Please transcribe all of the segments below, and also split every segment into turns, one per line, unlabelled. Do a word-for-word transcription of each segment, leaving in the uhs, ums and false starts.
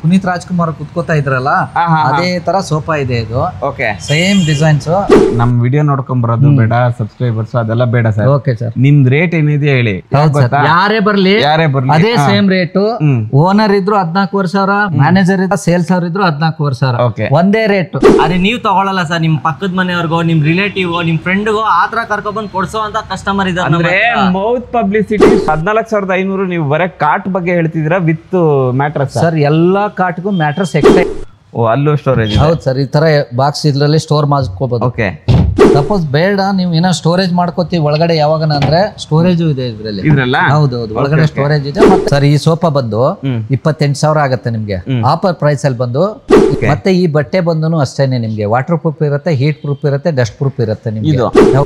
ಪುನೀತ್ ರಾಜ್ಕುಮಾರ್ ಕುತ್ಕೋತಾ ಇದ್ರಲ್ಲ ಅದೇ ತರ ಸೋಫಾ ಇದೆ ಇದು.
Okay,
same designs.
ನಮ್ ವಿಡಿಯೋ ನೋಡ್ಕೊಂಡ್ ಬರೋದು ಬೇಡ, ಸಬ್ಸ್ಕ್ರೈಬರ್ಸ್ ಅದೆಲ್ಲ ಬೇಡ ಸರ್.
ಓಕೆ ಸರ್,
ನಿಮ್ದು ರೇಟ್ ಏನಿದೆ ಹೇಳಿ.
ಯಾರೇ ಬರ್ಲಿ
ಯಾರೇ ಬರ್ಲಿ
ಅದೇ ಸೇಮ್ ರೇಟ್. ಓನರ್ ಇದ್ರು ಹದಿನಾಲ್ಕೂವರೆ ಸಾವಿರ, ಮ್ಯಾನೇಜರ್ ಇದ್ರು ಸೇಲ್ಸ್ ಅವ್ರ ಇದ್ರು ಹದಿನಾಲ್ಕೂವರೆ ಸಾವಿರ, ಒಂದೇ ರೇಟ್.
ಅದೇ ನೀವು ತಗೊಳಲ್ಲ ಸರ್, ನಿಮ್ ಪಕ್ಕದ ಮನೆಯವ್ರಿಗೋ ನಿಮ್ ರಿಲೇಟಿವ್ ನಿಮ್ ಫ್ರೆಂಡ್ಗೋ ಆತರ ಕರ್ಕೊಂಡ್ಬಂದ್ ಕೊಡ್ಸೋ ಅಂತ ಕಸ್ಟಮರ್ ಇದಾರೆ.
ಅಂದ್ರೆ ಮೌತ್ ಪಬ್ಲಿಸಿಟಿ ಹದಿನಾಲ್ಕು ಸಾವಿರದ ಐನೂರು. ನೀವು ಬರೀ ಕಾಟ್ ಬಗ್ಗೆ ಹೇಳ್ತಿದ್ದೀರಾ ವಿತ್ ಮ್ಯಾಟ್ರಸ್
ಸರ್? ಎಲ್ಲಾ ಕಾಟ್ಗೂ ಮ್ಯಾಟ್ರಸ್ ಎಕ್ಸ್ಟ್ರಾ.
ಓ, ಅಲ್ಲೂ ಸ್ಟೋರೇಜ್?
ಹೌದು ಸರ್, ಈ ತರ ಬಾಕ್ಸ್ ಇದ್ರಲ್ಲಿ ಸ್ಟೋರ್ ಮಾಡ್ಕೋಬಹುದು.
ಓಕೆ,
ಸಪೋಸ್ ಬೇಡ ನೀವು ಏನೋ ಸ್ಟೋರೇಜ್ ಮಾಡ್ಕೋತೀವಿ ಒಳಗಡೆ ಯಾವಾಗ ಅಂದ್ರೆ ಸ್ಟೋರೇಜ್ ಇದೆ ಇದ್ರಲ್ಲಿ. ಹೌದು ಹೌದು, ಒಳಗಡೆ ಸ್ಟೋರೇಜ್ ಇದೆ. ಸರ್, ಈ ಸೋಫಾ ಬಂದು ಇಪ್ಪತ್ತೆಂಟು ಸಾವಿರ ಆಗುತ್ತೆ ನಿಮ್ಗೆ ಆಫರ್ ಪ್ರೈಸ್ ಅಲ್ಲಿ ಬಂದು. ಮತ್ತೆ ಈ ಬಟ್ಟೆ ಬಂದು ಅಷ್ಟೇನೆ ನಿಮ್ಗೆ ವಾಟರ್ ಪ್ರೂಫ್ ಇರುತ್ತೆ, ಹೀಟ್ ಪ್ರೂಫ್ ಇರುತ್ತೆ, ಡಸ್ಟ್ ಪ್ರೂಫ್ ಇರುತ್ತೆ ನಿಮ್ಗೆ.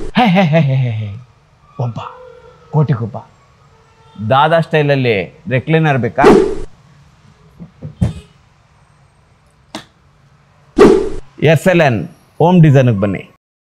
ಒಬ್ಬ ಕೋಟಿ ಕುಪ್ಪ ದಾದಾ ಸ್ಟೈಲ್ ಅಲ್ಲಿ ರೆಕ್ಲೈನರ್ ಬೇಕಾ? S L N home design ಬನ್ನಿ.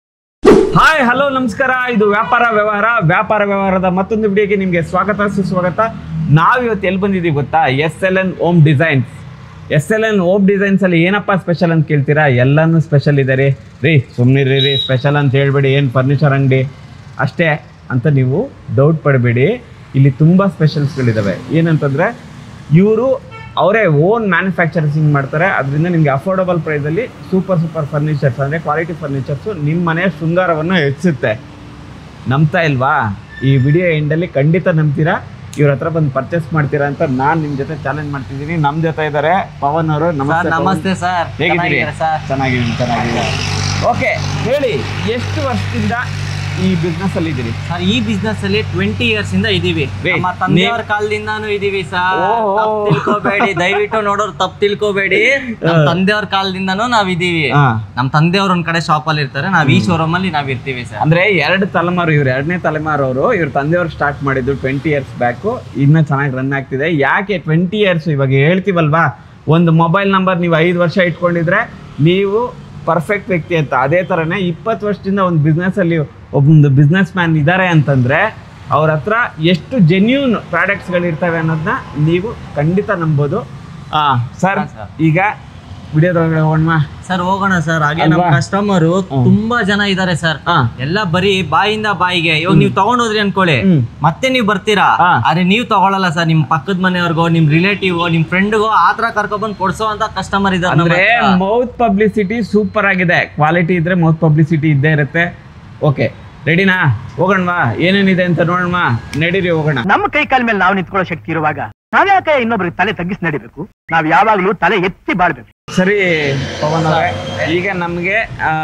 ಹಾಯ್, ಹಲೋ, ನಮಸ್ಕಾರ. ಇದು ವ್ಯಾಪಾರ ವ್ಯವಹಾರ ವ್ಯಾಪಾರ ವ್ಯವಹಾರದ ಮತ್ತೊಂದು ವಿಡಿಯೋಗೆ ನಿಮಗೆ ಸ್ವಾಗತ ಸುಸ್ವಾಗತ. ನಾವು ಇವತ್ತು ಎಲ್ಲಿ ಬಂದಿದ್ದೀವಿ ಗೊತ್ತಾ? S L N home designs. S L N home designs ಅಲ್ಲಿ ಏನಪ್ಪ ಸ್ಪೆಷಲ್ ಅಂತ ಕೇಳ್ತೀರಾ? ಎಲ್ಲಾನು ಸ್ಪೆಷಲ್ ಇದೆ ರೀ. ರೀ ಸುಮ್ಮನೆ ರೀ ರೀ ಸ್ಪೆಷಲ್ ಅಂತ ಹೇಳ್ಬೇಡಿ, ಏನು ಫರ್ನಿಚರ್ ಅಂಗಡಿ ಅಷ್ಟೇ ಅಂತ ನೀವು ಡೌಟ್ ಪಡಬೇಡಿ. ಇಲ್ಲಿ ತುಂಬ ಸ್ಪೆಷಲ್ಸ್ಗಳಿದ್ದಾವೆ. ಏನಂತಂದರೆ ಇವರು ಅವರೇ ಓನ್ ಮ್ಯಾನುಫ್ಯಾಕ್ಚರಿಂಗ್ ಮಾಡ್ತಾರೆ. ಅದರಿಂದ ನಿಮಗೆ ಅಫೋರ್ಡಬಲ್ ಪ್ರೈಸಲ್ಲಿ ಸೂಪರ್ ಸೂಪರ್ ಫರ್ನಿಚರ್ಸ್ ಅಂದರೆ ಕ್ವಾಲಿಟಿ ಫರ್ನಿಚರ್ಸು ನಿಮ್ಮ ಮನೆಯ ಶೃಂಗಾರವನ್ನು ಹೆಚ್ಚಿಸುತ್ತೆ. ನಂಬ್ತಾ ಇಲ್ವಾ? ಈ ವಿಡಿಯೋ ಎಂಡಲ್ಲಿ ಖಂಡಿತ ನಂಬ್ತೀರಾ. ಇವ್ರ ಹತ್ರ ಬಂದು ಪರ್ಚೇಸ್ ಮಾಡ್ತೀರಾ ಅಂತ ನಾನು ನಿಮ್ಮ ಜೊತೆ ಚಾಲೆಂಜ್ ಮಾಡ್ತಿದ್ದೀನಿ. ನಮ್ಮ ಜೊತೆ ಇದ್ದಾರೆ ಪವನ್ ಅವರು. ನಮಸ್ತೆ.
ನಮಸ್ತೆ ಸರ್,
ಹೇಗಿದ್ದೀರಿ? ಚೆನ್ನಾಗಿದ್ದೀನಿ ಚೆನ್ನಾಗಿದ್ದೀನಿ ಓಕೆ, ಹೇಳಿ, ಎಷ್ಟು ವರ್ಷದಿಂದ ಈ ಬಿಸ್ನೆಸ್ ಅಲ್ಲಿ ಇದೀರಿ
ಸರ್? ಈ ಬಿಸ್ನೆಸ್ ಅಲ್ಲಿ ಟ್ವೆಂಟಿ ಇಯರ್ಸ್ ಇಂದ ಇದೀವಿ. ನಮ್ಮ ತಂದೆಯವರ ಕಾಲದಿಂದಾನು ಇದೀವಿ ಸರ್. ತಿಳ್ಕೋಬೇಡಿ, ದಯವಿಟ್ಟು ನೋಡೋರು ತಪ್ಪು ತಿಳ್ಕೋಬೇಡಿ. ನಮ್ಮ ತಂದೆಯವ್ರ ಕಾಲದಿಂದಾನು ನಾವ್ ಇದೀವಿ. ನಮ್ ತಂದೆಯವ್ರ ಒಂದ್ ಕಡೆ ಶಾಪ್ ಅಲ್ಲಿ ಇರ್ತಾರೆ, ನಾವ್ ಈ ಶೋರೂಮ್ ಅಲ್ಲಿ ನಾವ್ ಇರ್ತೀವಿ ಸರ್.
ಅಂದ್ರೆ ಎರಡು ತಲೆಮಾರು, ಇವ್ರು ಎರಡನೇ ತಲೆಮಾರು ಅವರು. ಇವ್ರ ತಂದೆಯವ್ರು ಸ್ಟಾರ್ಟ್ ಮಾಡಿದ್ದು ಟ್ವೆಂಟಿ ಇಯರ್ಸ್ ಬ್ಯಾಕ್. ಇನ್ನ ಚೆನ್ನಾಗಿ ರನ್ ಆಗ್ತಿದೆ. ಯಾಕೆ ಟ್ವೆಂಟಿ ಇಯರ್ಸ್? ಇವಾಗ ಹೇಳ್ತೀವಲ್ವಾ, ಒಂದು ಮೊಬೈಲ್ ನಂಬರ್ ನೀವು ಐದು ವರ್ಷ ಇಟ್ಕೊಂಡಿದ್ರೆ ನೀವು ಪರ್ಫೆಕ್ಟ್ ವ್ಯಕ್ತಿ ಅಂತ. ಅದೇ ಥರನೇ ಇಪ್ಪತ್ತು ವರ್ಷದಿಂದ ಒಂದು ಬಿಸ್ನೆಸ್ಸಲ್ಲಿ ಒಬ್ಬೊಂದು ಬಿಸ್ನೆಸ್ ಮ್ಯಾನ್ ಇದ್ದಾರೆ ಅಂತಂದರೆ ಅವ್ರ ಹತ್ರ ಎಷ್ಟು ಜೆನ್ಯೂನ್ ಪ್ರಾಡಕ್ಟ್ಸ್ಗಳಿರ್ತವೆ ಅನ್ನೋದನ್ನ ನೀವು ಖಂಡಿತ ನಂಬೋದು. ಹಾಂ ಸರ್, ಈಗ ವಿಡಿಯೋದೊಳಗಡೆ ಹೋಗೋಣ
ಸರ್. ಹೋಗೋಣ ಸರ್. ಹಾಗೆ ನಮ್ಮ ಕಸ್ಟಮರು ತುಂಬಾ ಜನ ಇದಾರೆ ಸರ್. ಎಲ್ಲ ಬರೀ ಬಾಯಿಂದ ಬಾಯಿಗೆ. ಇವಾಗ ನೀವು ತಗೊಂಡೋದ್ರಿ ಅನ್ಕೊಳ್ಳಿ, ಮತ್ತೆ ನೀವು ಬರ್ತೀರಾ, ಆದ್ರೆ ನೀವು ತಗೊಳಲ್ಲ ಸರ್. ನಿಮ್ ಪಕ್ಕದ ಮನೆಯವ್ರಿಗೋ ನಿಮ್ ರಿಲೇಟಿವ್ ನಿಮ್ ಫ್ರೆಂಡ್ಗೋ ಆತರ ಕರ್ಕೊಂಡ್ಬಂದ್ ಕೊಡ್ಸೋ ಅಂತ ಕಸ್ಟಮರ್ ಇದಾರೆ.
ಅಂದ್ರೆ ಮೌತ್ ಪಬ್ಲಿಸಿಟಿ ಸೂಪರ್ ಆಗಿದೆ. ಕ್ವಾಲಿಟಿ ಇದ್ರೆ ಮೌತ್ ಪಬ್ಲಿಸಿಟಿ ಇದ್ದೇ ಇರುತ್ತೆ. ಓಕೆ, ರೆಡಿನಾ? ಹೋಗೋಣವಾ? ಏನೇನಿದೆ ಅಂತ ನೋಡೋಣ, ನಡೀರಿ ಹೋಗೋಣ.
ನಮ್ಮ ಕೈ ಕಾಲ ಮೇಲೆ ನಾವು ನಿಂತ್ಕೊಳ್ಳೋ ಶಕ್ತಿ ಇರುವಾಗ ನಾವ್ಯಾಕೆ ಇನ್ನೊಬ್ರಿಗೆ ತಲೆ ತಗ್ಗಿಸಿ ನಡಿಬೇಕು? ನಾವ್ ಯಾವಾಗ್ಲೂ ತಲೆ ಎತ್ತಿ ಬಾಳ್ಬೇಕು.
ಸರಿ ಪವನ್ ಅವರೇ, ಈಗ ನಮ್ಗೆ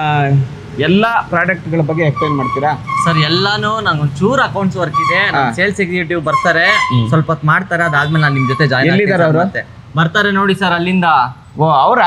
ಎಲ್ಲಾ ಪ್ರಾಡಕ್ಟ್ ಗಳ ಬಗ್ಗೆ ಎಕ್ಸ್ಪ್ಲೈನ್ ಮಾಡ್ತೀರಾ
ಸರ್? ಎಲ್ಲಾನು ನಂಗೆ ಒಂಚೂರು ಅಕೌಂಟ್ಸ್ ವರ್ಕ್ ಇದೆ. ಸೇಲ್ಸ್ ಎಕ್ಸಿಕ್ಯೂಟಿವ್ ಬರ್ತಾರೆ, ಸ್ವಲ್ಪ ಹೊತ್ತು ಮಾಡ್ತಾರೆ. ಅದಾದ್ಮೇಲೆ ನಾನು ನಿಮ್ ಜೊತೆ ಜಾಯಿನ್ ಆಗಿದ್ದಾರೆ. ಅವರು ಬರ್ತಾರೆ ನೋಡಿ ಸರ್ ಅಲ್ಲಿಂದ.
ಓ, ಅವರಾ?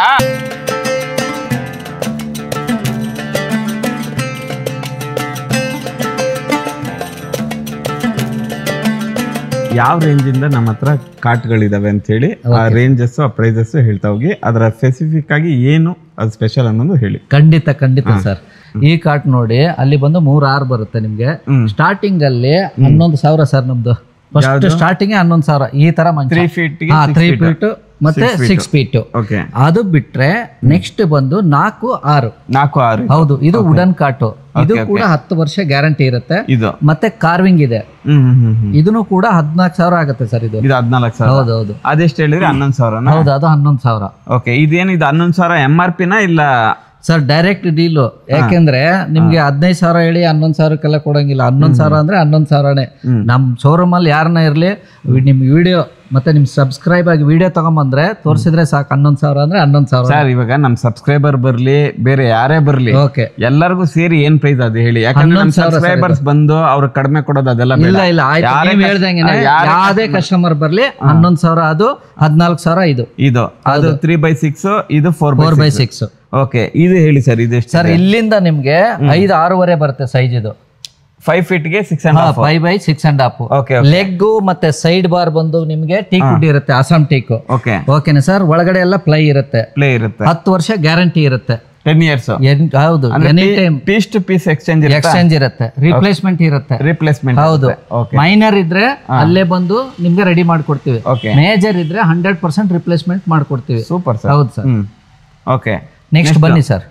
ಯಾವ ರೇಂಜ್ ಇಂದ ನಮ್ಮ ಹತ್ರ ಕಾರ್ಟ್ಗಳಿದಾವೆ ಅಂತ ಹೇಳಿ ಆ ರೇಂಜಸ್ ಆ ಪ್ರೈಸಸ್ ಹೇಳ್ತಾ ಹೋಗಿ. ಅದರ ಸ್ಪೆಸಿಫಿಕ್ ಆಗಿ ಏನು ಅದು ಸ್ಪೆಷಲ್ ಅನ್ನೋದು ಹೇಳಿ.
ಖಂಡಿತ ಖಂಡಿತ ಸರ್. ಈ ಕಾರ್ಟ್ ನೋಡಿ, ಅಲ್ಲಿ ಬಂದು ಮೂರ್ ಆರ್ ಬರುತ್ತೆ ನಿಮ್ಗೆ. ಸ್ಟಾರ್ಟಿಂಗ್ ಅಲ್ಲಿ ಹನ್ನೊಂದು ಸಾವಿರ ಸರ್ ನಮ್ದು. ಫಸ್ಟ್ ಸ್ಟಾರ್ಟಿಂಗ್ ಹನ್ನೊಂದು ಸಾವಿರ. ಈ ತರ
ತ್ರೀ ಫೀಟ್
ತ್ರೀ ಫೀಟ್ ಮತ್ತೆ ಸಿಕ್ಸ್ ಫೀಟ್. ಅದು ಬಿಟ್ರೆ ನೆಕ್ಸ್ಟ್ ಬಂದು ನಾಲ್ಕು ಆರು
ನಾಲ್ಕು ಆರು
ಹೌದು. ಇದು ವುಡನ್ ಕಾಟು. ಇದು ಕೂಡ ಹತ್ತು ವರ್ಷ ಗ್ಯಾರಂಟಿ ಇರುತ್ತೆ.
ಇದು ಮತ್ತೆ
ಕಾರ್ವಿಂಗ್ ಇದೆ. ಇದನ್ನು ಕೂಡ ಹದಿನಾಲ್ಕು ಸಾವಿರ ಆಗುತ್ತೆ ಸರ್. ಇದು
ಹದಿನಾಲ್ಕು ಸಾವಿರ.
ಹೌದು ಹೌದು.
ಅದೆಷ್ಟು ಹೇಳಿದ್ರೆ ಹನ್ನೊಂದು ಸಾವಿರ.
ಹೌದು, ಅದು ಹನ್ನೊಂದು ಸಾವಿರ.
ಓಕೆ, ಇದೇನು ಇದು ಹನ್ನೊಂದು ಸಾವಿರ ಎಂ ಆರ್ ಪಿನ ಇಲ್ಲ
ಸರ್? Direct deal. ಯಾಕೆಂದ್ರೆ ನಿಮ್ಗೆ ಹದಿನೈದು ಸಾವಿರ ಹೇಳಿ ಹನ್ನೊಂದು ಸಾವಿರಕ್ಕೆಲ್ಲ ಕೊಡಂಗಿಲ್ಲ. ಹನ್ನೊಂದು ಸಾವಿರ ಅಂದ್ರೆ ಹನ್ನೊಂದು ಸಾವಿರನೇ. ನಮ್ ಶೋರೂಮ್ ಅಲ್ಲಿ ಯಾರನ್ನ ಇರ್ಲಿ, ನಿಮ್ ವಿಡಿಯೋ ಮತ್ತೆ ನಿಮ್ ಸಬ್ಸ್ಕ್ರೈಬ್ ಆಗಿ ವಿಡಿಯೋ ತಗೊಂಬಂದ್ರೆ ತೋರಿಸಿದ್ರೆ ಸಾಕು. ಹನ್ನೊಂದು ಸಾವಿರ ಅಂದ್ರೆ ಹನ್ನೊಂದು ಸಾವಿರ.
ಸರ್, ಇವಾಗ ನಮ್ ಸಬ್ಸ್ಕ್ರೈಬರ್ ಬರ್ಲಿ ಬೇರೆ ಯಾರೇ ಬರ್ಲಿ, ಓಕೆ, ಎಲ್ಲರಿಗೂ ಸೇರಿ ಏನ್ ಪ್ರೈಸ್ ಅದು ಹೇಳಿ. ಯಾಕಂದ್ರೆ ನಮ್ ಸಬ್ಸ್ಕ್ರೈಬರ್ಸ್ ಬಂದು ಅವ್ರು ಕಡಿಮೆ ಕೊಡೋದು ಅದೆಲ್ಲ
ಇಲ್ಲ ಇಲ್ಲ. ಹೇಳ್ದಂಗೆ ಯಾವ್ದೇ ಕಸ್ಟಮರ್ ಬರ್ಲಿ ಹನ್ನೊಂದು ಸಾವಿರ. ಅದು ಹದಿನಾಲ್ಕು ಸಾವಿರ. ಇದು
ಇದು ಅದು ತ್ರೀ ಬೈ ಸಿಕ್ಸ್, ಇದು four
four by six.
Okay, ಇದು ಹೇಳಿ ಸರ್. ಇದು
ಸರ್, ಇಲ್ಲಿಂದ ನಿಮ್ಗೆ ಐದು ಆರೂವರೆ ಬರುತ್ತೆ ಸೈಜ್. ಇದು
ಫೈವ್ ಫೀಟ್ ಗೆ six and half
five by six and half. Leg ಮತ್ತೆ ಸೈಡ್ ಬಾರ್ ಬಂದು ನಿಮ್ಗೆ ಟೀಕ್ ವುಡ್ ಇರುತ್ತೆ, ಅಸ್ಸಾಂ ಟೀಕ್. ಓಕೆನಾ ಸರ್? ಒಳಗಡೆ ಎಲ್ಲ ಪ್ಲೈ ಇರುತ್ತೆ.
ಪ್ಲೇ ಇರುತ್ತೆ.
ಹತ್ತು ವರ್ಷ ಗ್ಯಾರಂಟಿ ಇರುತ್ತೆ.
ಟೆನ್ ಇಯರ್ಸ್
ಹೌದು any time
piece to piece exchange
exchange ಇರುತ್ತೆ, ರಿಪ್ಲೇಸ್ಮೆಂಟ್ ಇರುತ್ತೆ.
ರಿಪ್ಲೇಸ್ಮೆಂಟ್
ಹೌದು, ಮೈನರ್ ಇದ್ರೆ ಅಲ್ಲೇ ಬಂದು ನಿಮ್ಗೆ ರೆಡಿ ಮಾಡ್ಕೊಡ್ತೀವಿ. ಮೇಜರ್ ಇದ್ರೆ ಹಂಡ್ರೆಡ್ ಪರ್ಸೆಂಟ್ ರಿಪ್ಲೇಸ್ಮೆಂಟ್ ಮಾಡ್ಕೊಡ್ತೀವಿ.
Super sir.
ಹೌದು ಸರ್.
ಓಕೆ,
ನೆಕ್ಸ್ಟ್ ಬನ್ನಿ ಸರ್.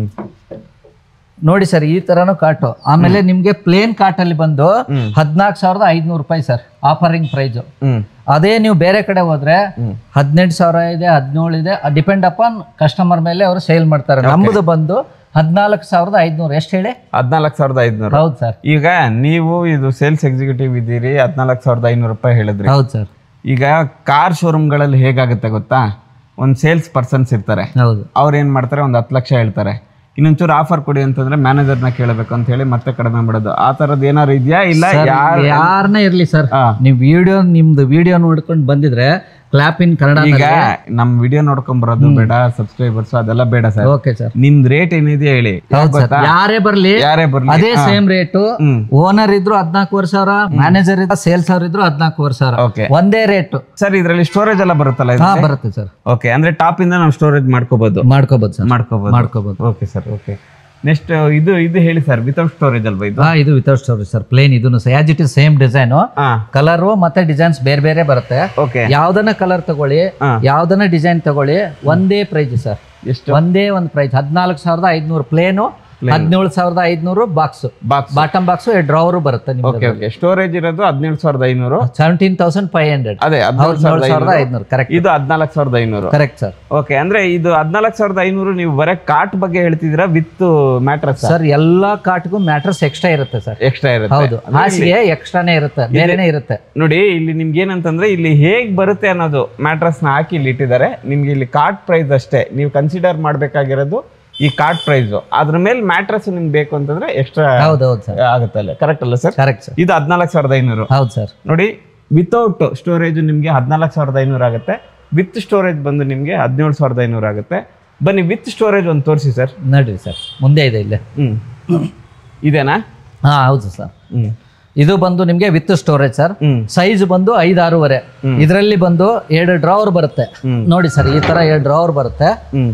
ನೋಡಿ ಸರ್, ಈ ತರನು ಕಾಟು. ಆಮೇಲೆ ನಿಮ್ಗೆ ಪ್ಲೇನ್ ಕಾಟ್ ಅಲ್ಲಿ ಬಂದು ಹದಿನಾಲ್ಕು ಸಾವಿರದ ಐದ್ನೂರು ರೂಪಾಯಿ ಸರ್ ಆಫರಿಂಗ್ ಪ್ರೈಸ್. ಅದೇ ನೀವು ಬೇರೆ ಕಡೆ ಹೋದ್ರೆ ಹದಿನೆಂಟು ಸಾವಿರ ಇದೆ, ಹದಿನೇಳು ಇದೆ, ಡಿಪೆಂಡ್ ಅಪಾನ್ ಕಸ್ಟಮರ್ ಮೇಲೆ ಅವರು ಸೇಲ್ ಮಾಡ್ತಾರೆ. ನಮ್ದು ಬಂದು ಹದಿನಾಲ್ಕು ಸಾವಿರದ ಐದ್ನೂರು. ಎಷ್ಟು ಹೇಳಿ?
ಹದಿನಾಲ್ಕು ಸಾವಿರದ ಐದ್ನೂರು.
ಹೌದು ಸರ್.
ಈಗ ನೀವು ಇದು ಸೇಲ್ಸ್ ಎಕ್ಸಿಕ್ಯೂಟಿವ್ ಇದ್ದೀರಿ, ಹದಿನಾಲ್ಕು ಸಾವಿರದ ಐನೂರು ರೂಪಾಯಿ ಹೇಳಿದ್ರಿ.
ಹೌದು ಸರ್.
ಈಗ ಕಾರ್ ಶೋರೂಮ್ಗಳಲ್ಲಿ ಹೇಗಾಗುತ್ತೆ ಗೊತ್ತಾ, ಒಂದು ಸೇಲ್ಸ್ ಪರ್ಸನ್ಸ್ ಇರ್ತಾರೆ,
ಹೌದು,
ಅವ್ರು ಏನ್ ಮಾಡ್ತಾರೆ, ಒಂದು ಹತ್ತು ಲಕ್ಷ ಹೇಳ್ತಾರೆ, ಇನ್ನೊಂಚೂರು ಆಫರ್ ಕೊಡಿ ಅಂತಂದ್ರೆ ಮ್ಯಾನೇಜರ್ನ ಕೇಳಬೇಕು ಅಂತ ಹೇಳಿ ಮತ್ತೆ ಕಡಿಮೆ ಮಾಡೋದು. ಆ ತರದ್ ಏನಾರು ಇದೆಯಾ? ಇಲ್ಲ,
ಯಾರನ್ನೇ ಇರ್ಲಿ ಸರ್, ನೀವು ವಿಡಿಯೋ ನಿಮ್ದು ವಿಡಿಯೋ ನೋಡ್ಕೊಂಡು ಬಂದಿದ್ರೆ ಕ್ಲಾಪ್ ಇನ್ ಕನ್ನಡ.
ಈಗ ನಮ್ ವಿಡಿಯೋ ನೋಡ್ಕೊಂಡ್ ಬರೋದು ಬೇಡ, ಸಬ್ಸ್ಕ್ರೈಬರ್ಸ್ ಅದೆಲ್ಲ ಬೇಡ ಸರ್.
Okay sir.
ನಿಮ್ದು ರೇಟ್ ಏನಿದೆ ಹೇಳಿ.
ಯಾರೇ ಬರ್ಲಿ
ಯಾರೇ ಬರ್ಲಿ
ಅದೇ ಸೇಮ್ ರೇಟು. ಓನರ್ ಇದ್ರು ಹದಿನಾಲ್ಕೂವರೆ ಸಾವಿರ, ಮ್ಯಾನೇಜರ್ ಇದ್ರು ಸೇಲ್ಸ್ ಅವ್ರ ಇದ್ರು ಹದಿನಾಲ್ಕೂವರೆ ಸಾವಿರ, ಒಂದೇ ರೇಟ್
ಸರ್. ಇದ್ರಲ್ಲಿ ಸ್ಟೋರೇಜ್ ಎಲ್ಲ ಬರುತ್ತಲ್ಲ?
ಬರುತ್ತೆ ಸರ್.
ಓಕೆ, ಅಂದ್ರೆ ಟಾಪ್ ಇಂದ ನಾವು ಸ್ಟೋರೇಜ್ ಮಾಡ್ಕೋಬಹುದು
ಮಾಡ್ಕೋಬಹುದು ಸರ್.
ಮಾಡ್ಕೋಬಹುದು
ಮಾಡ್ಕೋಬಹುದು.
Okay sir. ಓಕೆ, ನೆಕ್ಸ್ಟ್ ಇದು ಇದು ಹೇಳಿ ಸರ್, ವಿತೌಟ್ ಸ್ಟೋರೇಜ್ ಅಲ್ವಾ ಇದು?
ಹಾ, ಇದು ವಿತೌಟ್ ಸ್ಟೋರೇಜ್ ಸರ್. ಪ್ಲೇನ್ ಇದನ್ನು as it is same design, colour ಮತ್ತೆ ಡಿಸೈನ್ಸ್ ಬೇರೆ ಬೇರೆ ಬರುತ್ತೆ.
ಓಕೆ,
ಯಾವ್ದನ್ನ ಕಲರ್ ತಗೊಳ್ಳಿ, ಯಾವ್ದನ್ನ ಡಿಸೈನ್ ತಗೊಳ್ಳಿ, ಒಂದೇ ಪ್ರೈಸ್ ಸರ್. ಎಷ್ಟು? ಒಂದೇ ಒಂದು ಪ್ರೈಸ್, ಹದಿನಾಲ್ಕು ಸಾವಿರದ ಐದ್ನೂರು ಪ್ಲೇನು, ಹದಿನೇಳು ಸಾವಿರದ ಐದ್ನೂರು ಬಾಕ್ಸ್, ಬಾಟಮ್ ಬಾಕ್ಸ್, ಡ್ರಾವರು ಬರುತ್ತೆ.
ಓಕೆ ಓಕೆ, ಸ್ಟೋರೇಜ್ ಇರೋದು ಹದಿನೇಳು ಸಾವಿರದ ಐನೂರು,
ಸೆವೆಂಟೀನ್ ತೌಸಂಡ್ ಫೈವ್ ಹಂಡ್ರೆಡ್.
ಅದೇ ಹದಿನೇಳು ಸಾವಿರದ
ಐದ್ನೂರು. ಕರೆಕ್ಟ್.
ಇದು ಹದಿನಾಲ್ಕು ಸಾವಿರದ ಐನೂರು.
Correct sir.
ಓಕೆ, ಅಂದ್ರೆ ಇದು ಹದಿನಾಲ್ಕು ಸಾವಿರದ ಐನೂರು. ನೀವು ಬರೀ ಕಾಟ್ ಬಗ್ಗೆ ಹೇಳ್ತಿದ್ದೀರಾ ವಿತ್ ಮ್ಯಾಟ್ರಸ್?
ಸರ್, ಎಲ್ಲಾ ಕಾಟ್ಗೂ ಮ್ಯಾಟ್ರಸ್ ಎಕ್ಸ್ಟ್ರಾ ಇರುತ್ತೆ ಸರ್.
ಎಕ್ಸ್ಟ್ರಾ ಇರುತ್ತೆ.
ಹೌದು, ಹಾಸಿಗೆ ಎಕ್ಸ್ಟ್ರಾನೇ ಇರುತ್ತೆ, ಬೇರೆನೇ ಇರುತ್ತೆ.
ನೋಡಿ, ಇಲ್ಲಿ ನಿಮ್ಗೆ ಏನಂತಂದ್ರೆ ಇಲ್ಲಿ ಹೇಗ್ ಬರುತ್ತೆ ಅನ್ನೋದು ಮ್ಯಾಟ್ರಸ್ ನ ಹಾಕಿ ಇಲ್ಲಿ ಇಟ್ಟಿದ್ದಾರೆ. ನಿಮ್ಗೆ ಇಲ್ಲಿ ಕಾಟ್ ಪ್ರೈಸ್ ಅಷ್ಟೇ ನೀವು ಕನ್ಸಿಡರ್ ಮಾಡ್ಬೇಕಾಗಿರೋದು, ಈ ಕಾರ್ಡ್ ಪ್ರೈಸ್. ಅದ್ರ ಮೇಲೆ ಮ್ಯಾಟ್ರಸ್ ನಿಮ್ಗೆ ಬೇಕು ಅಂತಂದ್ರೆ ಎಕ್ಸ್ಟ್ರಾ ಆಗುತ್ತೆ ಅಲ್ಲ? ಕರೆಕ್ಟ್ ಅಲ್ಲ ಸರ್?
Correct sir.
ಇದು ಹದಿನಾಲ್ಕು ಸಾವಿರದ ಐನೂರು.
ಹೌದು ಸರ್.
ನೋಡಿ, ವಿತೌಟ್ ಸ್ಟೋರೇಜ್ ನಿಮ್ಗೆ ಹದಿನಾಲ್ಕು ಸಾವಿರದ ಐನೂರು ಆಗುತ್ತೆ, ವಿತ್ ಸ್ಟೋರೇಜ್ ಬಂದು ನಿಮ್ಗೆ ಹದಿನೇಳು ಸಾವಿರದ ಐನೂರು ಆಗುತ್ತೆ. ಬನ್ನಿ ವಿತ್ ಸ್ಟೋರೇಜ್ ಒಂದು ತೋರಿಸಿ ಸರ್.
ನೋಡ್ರಿ ಸರ್, ಮುಂದೆ ಇದೆ ಇಲ್ಲೇ.
ಹ್ಮ್, ಇದೇನಾ?
ಹಾ, ಹೌದು ಸರ್.
ಹ್ಮ್,
ಇದು ಬಂದು ನಿಮ್ಗೆ ವಿತ್ ಸ್ಟೋರೇಜ್ ಸರ್. ಸೈಜ್ ಬಂದು ಐದು ಆರೂವರೆ. ಇದರಲ್ಲಿ ಬಂದು ಎರಡು ಡ್ರಾವರ್ ಬರುತ್ತೆ. ನೋಡಿ ಸರ್, ಈ ತರ ಎರಡು ಡ್ರಾವರ್ ಬರುತ್ತೆ.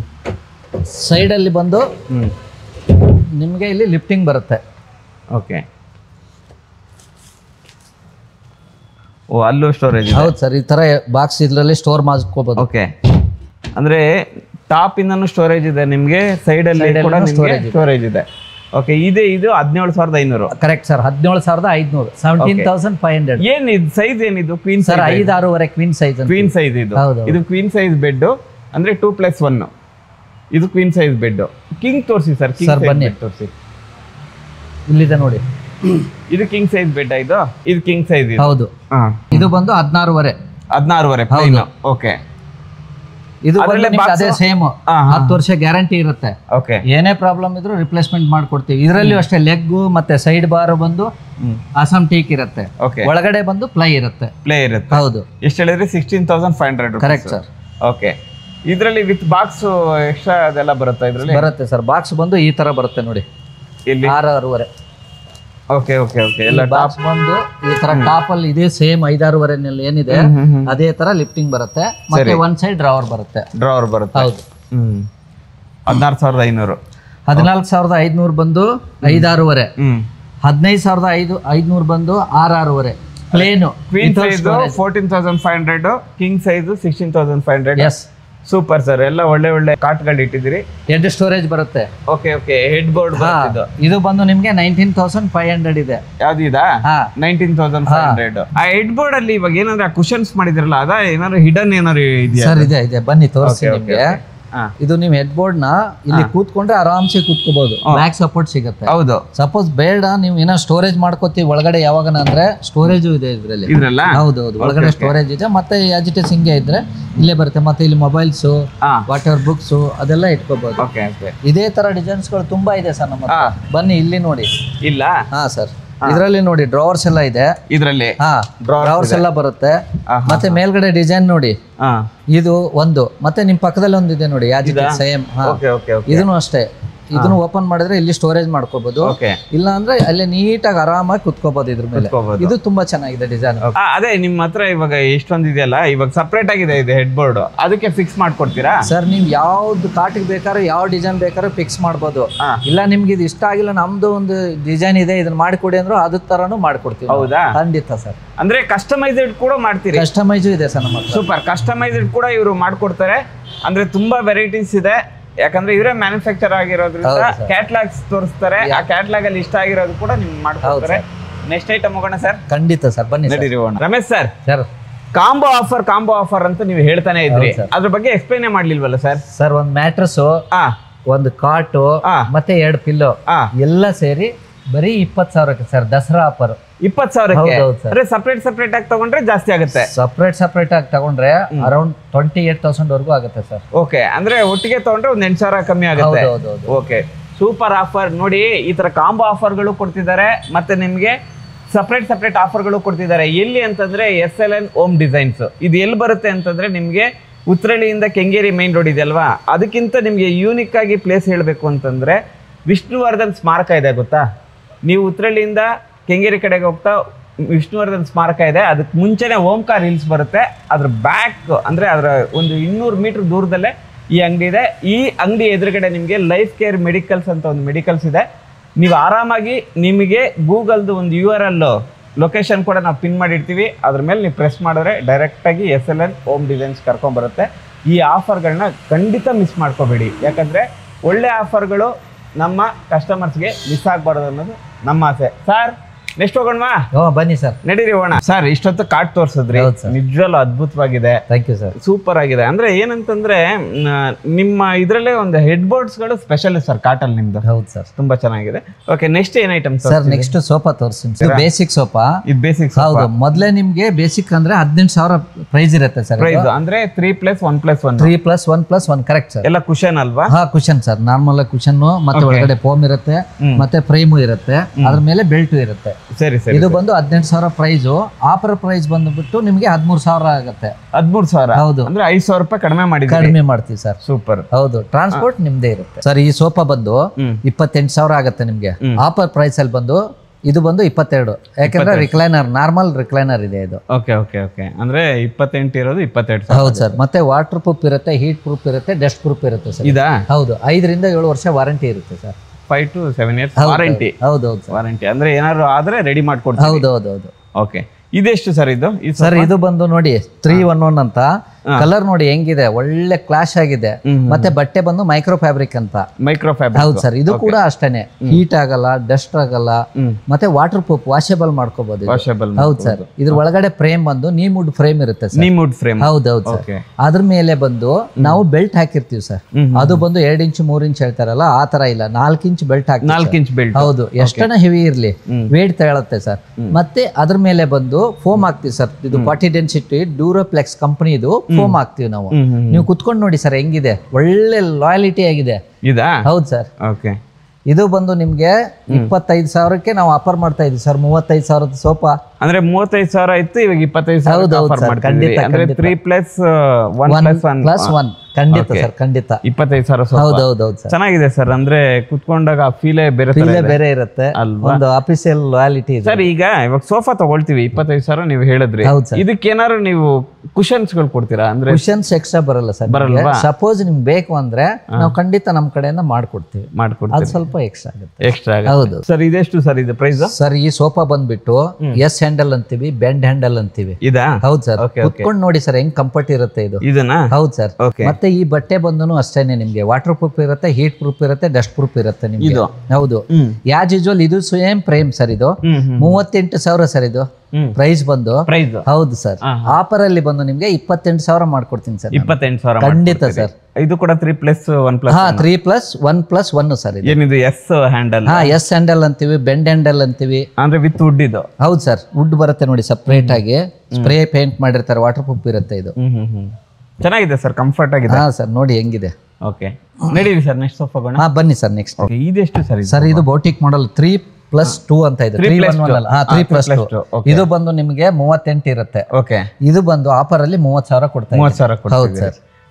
ಸೈಡ್ ಅಲ್ಲಿ ಬಂದು ನಿಮ್ಗೆ ಇಲ್ಲಿ ಲಿಫ್ಟಿಂಗ್ ಬರುತ್ತೆ.
ಓಕೆ, ಓ, ಅಲ್ಲೂ ಸ್ಟೋರೇಜ್?
ಹೌದು ಸರ್. ಈ ತರ ಬಾಕ್ಸ್ ಇದ್ರಲ್ಲಿ ಸ್ಟೋರ್ ಮಾಡ್ಕೋಬಹುದು.
ಓಕೆ, ಅಂದ್ರೆ ಟಾಪ್ ಇಂದನೂ ಸ್ಟೋರೇಜ್ ಇದೆ ನಿಮ್ಗೆ, ಸೈಡ್ ಅಲ್ಲಿ ಕೂಡ ಸ್ಟೋರೇಜ್ ಇದೆ. ಓಕೆ, ಇದೆ. ಇದು ಹದಿನೇಳು ಸಾವಿರದ ಐನೂರು.
Correct sir. ಹದಿನೇಳು ಸಾವಿರದ ಐದ್ನೂರು, ಸೆವೆಂಟೀನ್ ತೌಸಂಡ್ ಫೈವ್ ಹಂಡ್ರೆಡ್.
ಏನ್ ಇದು ಸೈಜ್? ಏನಿದು ಕ್ವೀನ್
ಸರ್? ಐದು ಆರೂವರೆ ಕ್ವೀನ್ ಸೈಜ್.
ಕ್ವೀನ್ ಸೈಜ್ ಇದು. ಇದು ಕ್ವೀನ್ ಸೈಜ್ ಬೆಡ್, ಅಂದ್ರೆ ಟೂ ಪ್ಲಸ್ ಒನ್. ಇದು ಕ್ವೀನ್ ಸೈಜ್ ಬೆಡ್. ಕಿಂಗ್ ತೋರಿಸಿ ಸರ್.
ಸರ್ ಬನ್ನಿ, ತೋರಿಸಿ. ಇಲ್ಲಿದೆ ನೋಡಿ,
ಇದು ಕಿಂಗ್ ಸೈಜ್ ಬೆಡ್. ಇದು ಇದು ಕಿಂಗ್ ಸೈಜ್.
ಹೌದು. ಇದು ಬಂದು ಹದಿನಾರುವರೆ.
ಹದಿನಾರುವರೆ. ಓಕೆ,
ಇದು ಅದೇ ಸೇಮ್, ಹತ್ತು ವರ್ಷ ಗ್ಯಾರಂಟಿ ಇರುತ್ತೆ.
ಓಕೆ,
ಏನೇ ಪ್ರಾಬ್ಲಮ್ ಇದ್ರು ರಿಪ್ಲೇಸ್ಮೆಂಟ್ ಮಾಡ್ಕೊಡ್ತೀವಿ. ಇದರಲ್ಲೂ ಅಷ್ಟೇ ಲೆಗ್ ಮತ್ತೆ ಸೈಡ್ ಬಾರ್ ಬಂದು ಅಸಾಮ್ ಟೀಕ್ ಇರುತ್ತೆ. ಒಳಗಡೆ ಬಂದು ಪ್ಲೈ ಇರುತ್ತೆ.
ಪ್ಲೇ ಇರುತ್ತೆ.
ಹೌದು.
ಎಷ್ಟು ಹೇಳಿದ್ರಿ? Sixteen thousand five hundred.
Correct sir.
Okay, ಇದರಲ್ಲಿ ವಿತ್ ಬಾಕ್ಸ್ ಎಕ್ಸ್ಟ್ರಾ ಅದೆಲ್ಲ ಬರುತ್ತೆ? ಇದರಲ್ಲಿ
ಬರುತ್ತೆ ಸರ್. ಬಾಕ್ಸ್ ಬಂದು ಈ ತರ ಬರುತ್ತೆ ನೋಡಿ, ಇಲ್ಲಿ ಆರು ಆರೂವರೆ.
ಓಕೆ ಓಕೆ ಓಕೆ, ಎಲ್ಲ
ಬಾಕ್ಸ್ ಬಂದು ಈ ತರ ಟಾಪ್ ಅಲ್ಲಿ ಇದೆ ಸೇಮ್ ಐದಾರೂವರೆ ಏನಿದೆ ಅದೇ ತರ ಲಿಫ್ಟಿಂಗ್ ಬರುತ್ತೆ. ಮತ್ತೆ ಒನ್ ಸೈಡ್ ಡ್ರಾವರ್ ಬರುತ್ತೆ.
ಡ್ರಾವರ್ ಬರುತ್ತೆ.
ಹೌದು.
ಹ್ಮ್, ಹದಿನಾರು ಸಾವಿರದ ಐನೂರು.
ಹದಿನಾಲ್ಕು ಸಾವಿರದ ಐದ್ನೂರು ಬಂದು ಐದಾರೂವರೆ. ಹದಿನೈದು ಸಾವಿರದ ಐದು ಐದ್ನೂರು ಬಂದು ಆರು ಆರೂವರೆ. Plain
queen size fourteen thousand five hundred, king size sixteen thousand five hundred.
Yes,
super sir. ಎಲ್ಲ ಒಳ್ಳೆ ಒಳ್ಳೆ ಕಾಟ್ಗಳು ಇಟ್ಟಿದ್ದೀರಿ.
ಎರಡು ಸ್ಟೋರೇಜ್ ಬರುತ್ತೆ.
ಓಕೆ ಓಕೆ, ಹೆಡ್ ಬೋರ್ಡ್
ಇದು ಬಂದು ನಿಮ್ಗೆ ನೈನ್ಟೀನ್ ತೌಸಂಡ್ ಫೈವ್ ಹಂಡ್ರೆಡ್ ಇದೆ.
ಯಾವ್ದು ಇದಾ? Nineteen thousand five hundred. ಆ ಹೆಡ್ ಬೋರ್ಡ್ ಅಲ್ಲಿ ಇವಾಗ ಏನಾದ್ರು ಕುಶನ್ಸ್ ಮಾಡಿದ್ರಲ್ಲ, ಅದ ಏನಾದ್ರು ಹಿಡನ್ ಏನಾದ್ರು ಇದೆಯಾ
ಸರ್? ಇದೆ ಇದೆ, ಬನ್ನಿ ತೋರಿಸಿ ನಿಮ್ಗೆ. ಇದು ನೀವು ಹೆಡ್ ಬೋರ್ಡ್ ನ ಇಲ್ಲಿ ಕೂತ್ಕೊಂಡ್ರೆ ಆರಾಮ್ಸೆ ಕೂತ್ಕೋಬಹುದು. ಬ್ಯಾಕ್ ಸಪೋರ್ಟ್ ಸಿಗುತ್ತೆ.
ಹೌದು.
ಸಪೋಸ್ ಬೇಡ ನೀವು ಏನೋ ಸ್ಟೋರೇಜ್ ಮಾಡ್ಕೋತೀವಿ ಒಳಗಡೆ ಯಾವಾಗ ಅಂದ್ರೆ ಸ್ಟೋರೇಜ್ ಇದೆ ಇದ್ರಲ್ಲಿ. ಹೌದು ಹೌದು, ಒಳಗಡೆ ಸ್ಟೋರೇಜ್ ಇದೆ. ಮತ್ತೆ ಅಜಿಟೇಸ್ ಹಿಂಗೆ ಇದ್ರೆ ಇಲ್ಲೇ ಬರುತ್ತೆ. ಮತ್ತೆ ಇಲ್ಲಿ ಮೊಬೈಲ್ಸ್, ವಾಟರ್ ಬುಕ್ಸ್ ಅದೆಲ್ಲ ಇಟ್ಕೋಬಹುದು. ಇದೇ ತರ ಡಿಸೈನ್ಸ್ ಗಳು ತುಂಬಾ ಇದೆ ಸರ್ ನಮ್ಮ. ಬನ್ನಿ ಇಲ್ಲಿ ನೋಡಿ.
ಇಲ್ಲ?
ಹಾ ಸರ್, ಇದರಲ್ಲಿ ನೋಡಿ ಡ್ರಾವರ್ಸ್ ಎಲ್ಲ ಇದೆ.
ಇದರಲ್ಲಿ
ಹಾ, ಡ್ರಾವರ್ಸ್ ಎಲ್ಲ ಬರುತ್ತೆ. ಮತ್ತೆ ಮೇಲ್ಗಡೆ ಡಿಸೈನ್ ನೋಡಿ, ಇದು ಒಂದು. ಮತ್ತೆ ನಿಮ್ ಪಕ್ಕದಲ್ಲಿ ಒಂದು ಇದೆ ನೋಡಿ, ಸೇಮ್. ಇದನ್ನು ಅಷ್ಟೇ. ಇದನ್ನು ಓಪನ್ ಮಾಡಿದ್ರೆ ಇಲ್ಲಿ ಸ್ಟೋರೇಜ್ ಮಾಡ್ಕೋಬಹುದು. ಇಲ್ಲ ಅಂದ್ರೆ ಅಲ್ಲಿ ನೀಟಾಗಿ ಆರಾಮಾಗಿ ಕುತ್ಕೋಬಹುದು ಇದ್ರ ಮೇಲೆ. ಇದು ತುಂಬಾ ಚೆನ್ನಾಗಿದೆ ಡಿಸೈನ್.
ಅದೇ ನಿಮ್ಮ ಹತ್ರ ಇವಾಗ ಎಷ್ಟೊಂದು ಇದೆಯಲ್ಲ, ಇವಾಗ ಸಪರೇಟ್ ಆಗಿದೆ ಇದು ಹೆಡ್ ಬೋರ್ಡ್, ಅದಕ್ಕೆ ಫಿಕ್ಸ್ ಮಾಡ್ಕೊಡ್ತೀರಾ
ಸರ್? ನೀವ್ ಯಾವ್ದು ಕಾಟಿಗೆ ಬೇಕಾದ್ರೆ ಯಾವ ಡಿಸೈನ್ ಬೇಕಾದ್ರೆ ಫಿಕ್ಸ್ ಮಾಡ್ಬೋದು. ಇಲ್ಲ ನಿಮ್ಗೆ ಇದು ಇಷ್ಟ ಆಗಿಲ್ಲ, ನಮ್ದು ಒಂದು ಡಿಸೈನ್ ಇದೆ ಇದನ್ನ ಮಾಡಿಕೊಡಿ ಅಂದ್ರೆ ಅದ ತರಾನು ಮಾಡ್ಕೊಡ್ತೀವಿ.
ಹೌದಾ?
ಖಂಡಿತ ಸರ್.
ಅಂದ್ರೆ ಕಸ್ಟಮೈಸ್ಡ್ ಕೂಡ ಮಾಡ್ತೀರಿ?
ಕಸ್ಟಮೈಸ್ ಇದೆ ಸರ್ ನಮ್ಮ ಹತ್ರ.
ಸೂಪರ್. ಕಸ್ಟಮೈಸ್ಡ್ ಕೂಡ ಇವರು ಮಾಡ್ಕೊಡ್ತಾರೆ. ಅಂದ್ರೆ ತುಂಬಾ ವೆರೈಟೀಸ್ ಇದೆ, ಯಾಕಂದ್ರೆ ಇವರೇ ಮ್ಯಾನುಫ್ಯಾಕ್ಚರ್ ಆಗಿರೋದ್ರಿಂದ ಕ್ಯಾಟ್ಲಾಗ್ಸ್ ತೋರಿಸ್ತಾರೆ. ಆ ಕ್ಯಾಟ್ಲಾಗ್ ಅಲ್ಲಿ ಇಷ್ಟ ಆಗಿರೋದು ಕೂಡ ನಿಮ್ಗೆ ಮಾಡ್ಕೊಡ್ತಾರೆ. ನೆಕ್ಸ್ಟ್ ಐಟಮ್ ಹೋಗೋಣ ಸರ್.
ಖಂಡಿತ ಸರ್, ಬನ್ನಿ.
Ramesh sir,
sir
combo offer combo offer ಅಂತ ನೀವು ಹೇಳ್ತಾನೆ ಇದ್ರಿ, ಅದ್ರ ಬಗ್ಗೆ ಎಕ್ಸ್ಪ್ಲೈನ್ ಮಾಡ್ಲಿಲ್ವಲ್ಲ ಸರ್?
ಸರ್ ಒಂದ್ ಮ್ಯಾಟ್ರಸ್, ಒಂದು ಕಾಟು, ಮತ್ತೆ ಎರಡು ಪಿಲ್ಲೋ ಎಲ್ಲ ಸೇರಿ ಬರೀ ಇಪ್ಪತ್ ಸಾವಿರಕ್ಕೆ ಸರ್, ದಸರಾ ಆಫರ್.
ಇಪ್ಪತ್ ಸಾವಿರಕ್ಕೆ? ಅಂದ್ರೆ ಸಪರೇಟ್ ಸಪರೇಟ್ ಆಗಿ ತಗೊಂಡ್ರೆ ಜಾಸ್ತಿ ಆಗುತ್ತೆ.
ಸಪರೇಟ್ ಸಪರೇಟ್ ಆಗಿ ತಗೊಂಡ್ರೆ ಅರೌಂಡ್ ಟ್ವೆಂಟಿ ಏಟ್ ತೌಸಂಡ್ ವರ್ಗೂ ಆಗುತ್ತೆ ಸರ್.
ಓಕೆ, ಅಂದ್ರೆ ಒಟ್ಟಿಗೆ ತಗೊಂಡ್ರೆ ಒಂದ್ ಎಂಟು ಸಾವಿರ ಕಮ್ಮಿ ಆಗುತ್ತೆ. Okay, super offer. ನೋಡಿ, ಈ ತರ ಕಾಂಬೋ ಆಫರ್ಗಳು ಕೊಡ್ತಿದ್ದಾರೆ, ಮತ್ತೆ ನಿಮ್ಗೆ ಸಪರೇಟ್ ಸಪರೇಟ್ ಆಫರ್ಗಳು ಕೊಡ್ತಿದ್ದಾರೆ. ಎಲ್ಲಿ ಅಂತಂದ್ರೆ S L N home designs. ಇದು ಎಲ್ಲಿ ಬರುತ್ತೆ ಅಂತಂದ್ರೆ ನಿಮ್ಗೆ ಉತ್ರಳ್ಳಿಯಿಂದ ಕೆಂಗೇರಿ ಮೈನ್ ರೋಡ್ ಇದೆ ಅಲ್ವಾ, ಅದಕ್ಕಿಂತ ನಿಮ್ಗೆ ಯೂನಿಕ್ ಆಗಿ ಪ್ಲೇಸ್ ಹೇಳಬೇಕು ಅಂತಂದ್ರೆ ವಿಷ್ಣುವರ್ಧನ್ ಸ್ಮಾರಕ ಇದೆ, ಗೊತ್ತಾ? ನೀವು ಉತ್ರಳ್ಳಿಯಿಂದ ಕೆಂಗೇರಿ ಕಡೆಗೆ ಹೋಗ್ತಾ ವಿಷ್ಣುವರ್ಧನ್ ಸ್ಮಾರಕ ಇದೆ, ಅದಕ್ಕೆ ಮುಂಚೆನೆ ಓಂಕಾರ್ ಹಿಲ್ಸ್ ಬರುತ್ತೆ. ಅದ್ರ ಬ್ಯಾಕ್ ಅಂದ್ರೆ ಅದರ ಒಂದು ಇನ್ನೂರು ಮೀಟರ್ ದೂರದಲ್ಲೇ ಈ ಅಂಗಡಿ ಇದೆ. ಈ ಅಂಗಡಿ ಎದುರುಗಡೆ ನಿಮಗೆ ಲೈಫ್ ಕೇರ್ ಮೆಡಿಕಲ್ಸ್ ಅಂತ ಒಂದು ಮೆಡಿಕಲ್ಸ್ ಇದೆ. ನೀವು ಆರಾಮಾಗಿ ನಿಮಗೆ ಗೂಗಲ್ದು ಒಂದು ಯು ಆರ್ ಎಲ್ ಲೊಕೇಶನ್ ಕೂಡ ನಾವು ಪಿನ್ ಮಾಡಿರ್ತೀವಿ, ಅದ್ರ ಮೇಲೆ ನೀವು ಪ್ರೆಸ್ ಮಾಡಿದ್ರೆ ಡೈರೆಕ್ಟಾಗಿ S L N home designs ಕರ್ಕೊಂಡ್ಬರುತ್ತೆ. ಈ ಆಫರ್ಗಳನ್ನ ಖಂಡಿತ ಮಿಸ್ ಮಾಡ್ಕೋಬೇಡಿ, ಯಾಕಂದರೆ ಒಳ್ಳೆ ಆಫರ್ಗಳು ನಮ್ಮ ಕಸ್ಟಮರ್ಸ್ಗೆ ಮಿಸ್ ಆಗಬಾರ್ದು ಅನ್ನೋದು ನಮ್ಮ ಆಸೆ. ಸರ್ ನೆಕ್ಸ್ಟ್ ಹೋಗೋಣವಾ?
ಬನ್ನಿ ಸರ್,
ನಡೀರಿ ಹೋಗೋಣ. ಸರ್ ಇಷ್ಟೊತ್ತು ಕಾರ್ಡ್ ತೋರಿಸಿದ್ರಿ, ನಿಜವಲ್ಲೂ ಅದ್ಭುತವಾಗಿ
ಥ್ಯಾಂಕ್ ಯು ಸರ್.
ಸೂಪರ್ ಆಗಿದೆ. ಅಂದ್ರೆ ಏನಂತಂದ್ರೆ ನಿಮ್ಮ ಇದ್ರಲ್ಲೇ ಒಂದು ಹೆಡ್ ಬೋರ್ಡ್ಸ್ ಗಳು ಸ್ಪೆಷಲ್ ಸರ್ ಕಾಟಲ್ ನಿಮ್ದು.
ಹೌದು ಸರ್,
ತುಂಬಾ ಚೆನ್ನಾಗಿದೆ. ಓಕೆ, ನೆಕ್ಸ್ಟ್ ಏನ್ ಐಟಮ್
ಸರ್? ನೆಕ್ಸ್ಟ್ ಸೋಫಾ ತೋರಿಸ್ತೀನಿ. Basic sofa.
ಇದು ಬೇಸಿಕ್.
ಹೌದು, ಮೊದಲೇ ನಿಮ್ಗೆ ಬೇಸಿಕ್ ಅಂದ್ರೆ ಹದಿನೆಂಟು ಸಾವಿರ ಪ್ರೈಸ್ ಇರುತ್ತೆ ಸರ್.
ಪ್ರೈಸ್ ಅಂದ್ರೆ three plus one plus one
three plus one plus one correct sir.
ಎಲ್ಲ ಕುಶನ್ ಅಲ್ವಾ?
ಹಾ, ಕುಶನ್ ಸರ್. ನಾರ್ಮಲ್ ಕುಶನ್, ಮತ್ತೆ ಒಳಗಡೆ ಫೋಮ್ ಇರುತ್ತೆ, ಮತ್ತೆ ಫ್ರೇಮು ಇರುತ್ತೆ, ಅದ್ರ ಮೇಲೆ ಬೆಲ್ಟ್ ಇರುತ್ತೆ.
ಸರಿ ಸರಿ.
ಇದು ಬಂದು ಹದಿನೆಂಟು ಸಾವಿರ ಪ್ರೈಸ್. ಆಫರ್ ಪ್ರೈಸ್ ಬಂದ್ಬಿಟ್ಟು ನಿಮ್ಗೆ ಹದಿಮೂರು ಸಾವಿರ ಆಗುತ್ತೆ.
ಹದಿಮೂರು ಸಾವಿರ?
ಹೌದು.
ಅಂದ್ರೆ ಐದು ಸಾವಿರ ರೂಪಾಯಿ ಕಡಿಮೆ ಮಾಡಿ
ಕಡಿಮೆ ಮಾಡ್ತೀವಿ ಸರ್.
ಸೂಪರ್.
ಹೌದು, ಟ್ರಾನ್ಸ್ಪೋರ್ಟ್ ನಿಮ್ದೇ ಇರುತ್ತೆ ಸರ್. ಈ ಸೋಫಾ ಬಂದು ಇಪ್ಪತ್ತೆಂಟು ಸಾವಿರ ಆಗುತ್ತೆ ನಿಮ್ಗೆ. ಆಫರ್ ಪ್ರೈಸ್ ಅಲ್ಲಿ ಬಂದು ಇದು ಬಂದು ಇಪ್ಪತ್ತೆರಡು, ಯಾಕಂದ್ರೆ ರಿಕ್ಲೈನರ್, ನಾರ್ಮಲ್ ರಿಕ್ಲೈನರ್ ಇದೆ ಇದು.
Okay okay okay. ಅಂದ್ರೆ ಇಪ್ಪತ್ತೆಂಟು ಇರೋದು ಇಪ್ಪತ್ತೆರಡು.
ಹೌದು ಸರ್. ಮತ್ತೆ ವಾಟರ್ ಪ್ರೂಫ್ ಇರುತ್ತೆ, ಹೀಟ್ ಪ್ರೂಫ್ ಇರುತ್ತೆ, ಡಸ್ಟ್ ಪ್ರೂಫ್ ಇರುತ್ತೆ ಸರ್.
ಇದಾ?
ಹೌದು, ಐದರಿಂದ ಏಳು ವರ್ಷ ವಾರಂಟಿ ಇರುತ್ತೆ sir.
Five to seven years warranty.
ಹೌದೌದು,
ವಾರಂಟಿ ಅಂದ್ರೆ ಏನಾದ್ರು ಆದ್ರೆ ರೆಡಿ ಮಾಡ್ಕೊಡ್ತೀವಿ.
ಹೌದೌದು.
ಓಕೆ, ಇದೆಷ್ಟು ಸರ್ ಇದು?
ಸರ್ ಇದು ಬಂದು ನೋಡಿ ತ್ರೀ ಒನ್ ಒನ್ ಅಂತ. ಕಲರ್ ನೋಡಿ ಹೆಂಗಿದೆ, ಒಳ್ಳೆ ಕ್ಲಾಶ್ ಆಗಿದೆ. ಮತ್ತೆ ಬಟ್ಟೆ ಬಂದು ಮೈಕ್ರೋ ಫ್ಯಾಬ್ರಿಕ್ ಅಂತ.
Micro fabric.
ಹೌದು ಸರ್. ಇದು ಕೂಡ ಅಷ್ಟೇನೆ, ಹೀಟ್ ಆಗಲ್ಲ, ಡಸ್ಟ್ ಆಗಲ್ಲ, ಮತ್ತೆ ವಾಟರ್ ಪ್ರೂಫ್, ವಾಷೇಬಲ್ ಮಾಡ್ಕೋಬಹುದು. ಹೌದು ಸರ್. ಇದ್ರ ಒಳಗಡೆ ಫ್ರೇಮ್ ಬಂದು ನೀಮುಡ್ ಫ್ರೇಮ್ ಇರುತ್ತೆ ಸರ್.
Neem wood frame.
ಹೌದೌದು ಸರ್. ಅದ್ರ ಮೇಲೆ ಬಂದು ನಾವು ಬೆಲ್ಟ್ ಹಾಕಿರ್ತೀವಿ ಸರ್. ಅದು ಬಂದು ಎರಡ್ ಇಂಚ್ ಮೂರ್ ಇಂಚ್ ಹೇಳ್ತಾರಲ್ಲ, ಆ ತರ ಇಲ್ಲ, ನಾಲ್ಕು ಇಂಚ್ ಬೆಲ್ಟ್ ಹಾಕಿ.
ನಾಲ್ಕು ಇಂಚ್ ಬೆಲ್ಟ್.
ಹೌದು, ಎಷ್ಟನ ಹೆವಿ ಇರ್ಲಿ ವೇಟ್ ತಗೊಳುತ್ತೆ ಸರ್. ಮತ್ತೆ ಅದ್ರ ಮೇಲೆ ಬಂದು ಫೋಮ್ ಹಾಕ್ತಿವಿ ಸರ್. ಇದು ಫಾರ್ಟಿ ಡೆನ್ಸಿಟಿ ಡ್ಯೂರೋಪ್ಲೆಕ್ಸ್ ಕಂಪನಿ ಇದು. ಫೋಮ್ ಹಾಕ್ತಿವಿ ನಾವು. ನೀವು ಕುತ್ಕೊಂಡು ನೋಡಿ ಸರ್ ಹೆಂಗಿದೆ, ಒಳ್ಳೆ ಲಾಯಲಿಟಿ ಆಗಿದೆ.
ಇದಾ?
ಹೌದು ಸರ್.
ಓಕೆ.
ಇದು ಬಂದು ನಿಮ್ಗೆ ಇಪ್ಪತ್ತೈದು ಸಾವಿರಕ್ಕೆ ನಾವು ಆಫರ್ ಮಾಡ್ತಾ ಇದೀವಿ ಸರ್. ಮೂವತ್ತೈದು ಸಾವಿರದ ಸೋಫಾ
ಅಂದ್ರೆ ಮೂವತ್ತೈದು ಸಾವಿರ ಇತ್ತು, ಇವಾಗ ಇಪ್ಪತ್ತೈದು ಸಾವಿರ ಆಫರ್ ಮಾಡ್ತಿದ್ದೀವಿ. ಅಂದ್ರೆ three plus one plus one
plus one. ಖಂಡಿತ ಸರ್, ಖಂಡಿತ.
ಇಪ್ಪತ್ತೈದು ಸಾವಿರ.
ಹೌದೌದು ಸರ್.
ಚೆನ್ನಾಗಿದೆ ಸರ್. ಅಂದ್ರೆ ಕುತ್ಕೊಂಡಾಗ ಫೀಲೇ ಬೇರೆ
ಬೇರೆ ಇರುತ್ತೆ, ಒಂದು ಆಫೀಸಿಯಲ್ ಲಾಯಲಿಟಿ ಇದೆ
ಸರ್. ಈಗ ಇವಾಗ ಸೋಫಾ ತಗೊಳ್ತೀವಿ ಇಪ್ಪತ್ತೈದು ಸಾವಿರ ನೀವು ಹೇಳಿದ್ರಿ, ಇದಕ್ಕೆ ಏನಾದ್ರು ನೀವು ಕುಶನ್ಸ್ ಗಳು ಕೊಡ್ತೀರಾ? ಅಂದ್ರೆ
ಕುಶನ್ಸ್ ಎಕ್ಸ್ಟ್ರಾ ಬರಲ್ಲ ಸರ್. ಬರಲ್ಲ. ಸಪೋಸ್ ನಿಮ್ಗೆ ಬೇಕು ಅಂದ್ರೆ ನಾವು ಖಂಡಿತ ನಮ್ ಕಡೆಯಿಂದ ಮಾಡ್ಕೊಡ್ತೀವಿ.
ಮಾಡ್ಕೊಡ್ತೀವಿ.
ಅದು ಸ್ವಲ್ಪ ಎಕ್ಸ್ಟ್ರಾ ಆಗುತ್ತೆ.
ಎಕ್ಸ್ಟ್ರಾ.
ಹೌದು
ಸರ್. ಇದೆಷ್ಟು ಸರ್ ಇದು ಪ್ರೈಸ್?
ಸರ್ ಈ ಸೋಫಾ ಬಂದ್ಬಿಟ್ಟು ಎಸ್ ಹ್ಯಾಂಡಲ್ ಅಂತೀವಿ, ಬೆಂಡ್ ಹ್ಯಾಂಡಲ್ ಅಂತೀವಿ.
ಇದಾ?
ಹೌದು ಸರ್. ಕುತ್ಕೊಂಡು ನೋಡಿ ಸರ್ ಹೆಂಗ್ ಕಂಫರ್ಟ್ ಇರುತ್ತೆ ಇದು.
ಇದನ್ನ?
ಹೌದು ಸರ್. ಮತ್ತೆ ಈ ಬಟ್ಟೆ ಬಂದು ಅಷ್ಟೇನೆ ನಿಮ್ಗೆ ವಾಟರ್ ಪ್ರೂಫ್ ಇರುತ್ತೆ, ಹೀಟ್ ಪ್ರೂಫ್ ಇರುತ್ತೆ, ಡಸ್ಟ್ ಪ್ರೂಫ್ ಇರುತ್ತೆ ನಿಮ್ಗೆ. ಹೌದು. ಯಾಸ್ ಯೂಶುವಲ್ ಇದು ಸೇಮ್ ಫ್ರೇಮ್ ಸರ್. ಇದು ಮೂವತ್ತೆಂಟು ಸಾವಿರ ಸರ್. ಇದು ಪ್ರೈಸ್ ಬಂದು. ಹೌದು ಸರ್. ಆಫರ್ ಅಲ್ಲಿ ಬಂದು ನಿಮ್ಗೆ ಇಪ್ಪತ್ತೆಂಟು ಸಾವಿರ ಮಾಡ್ಕೊಡ್ತೀನಿ ಸರ್.
ಇಪ್ಪತ್ತೆಂಟು ಸಾವಿರ
ಖಂಡಿತ ಸರ್.
ಇದು ಕೂಡ ತ್ರೀ ಪ್ಲಸ್ ಒನ್ ಪ್ಲಸ್.
ಹಾ, three plus one plus one sir.
ಏನಿದು ಎಸ್ ಹ್ಯಾಂಡಲ್? ಹಾ,
ಎಸ್ ಹ್ಯಾಂಡಲ್ ಅಂತೀವಿ, ಬೆಂಡ್ ಹ್ಯಾಂಡಲ್ ಅಂತೀವಿ.
ಅಂದ್ರೆ ವಿತ್ ವುಡ್ ಇದು?
ಹೌದು ಸರ್. ವುಡ್ ಬರುತ್ತೆ ನೋಡಿ ಸಪ್ರೇಟ್ ಆಗಿ, ಸ್ಪ್ರೇ ಪೇಂಟ್ ಮಾಡಿರ್ತಾರೆ, ವಾಟರ್ ಪ್ರೂಫ್ ಇರುತ್ತೆ ಇದು.
ಚೆನ್ನಾಗಿದೆ ಸರ್, ಕಂಫರ್ಟ್ ಆಗಿದೆ.
ಹಾ ಸರ್, ನೋಡಿ ಹೆಂಗಿದೆ.
ಓಕೆ, ನಡೀರಿ ಸರ್ ನೆಕ್ಸ್ಟ್ ಸೋಫಾ ಗೋಣ.
ಹಾ, ಬನ್ನಿ ಸರ್ ನೆಕ್ಸ್ಟ್.
ಇದೆಷ್ಟು ಸರ್?
ಸರ್ ಇದು boutique model three plus two ಅಂತ ಇದೆ. Three plus two. ಇದು ಬಂದು ನಿಮಗೆ ಮೂವತ್ತೆಂಟು ಇರುತ್ತೆ.
ಓಕೆ.
ಇದು ಬಂದು ಆಫರ್ ಅಲ್ಲಿ ಮೂವತ್ ಸಾವಿರ ಕೊಡ್ತಾ.
ಮೂವತ್ ಸಾವಿರ.
ಹೌದು ಸರ್.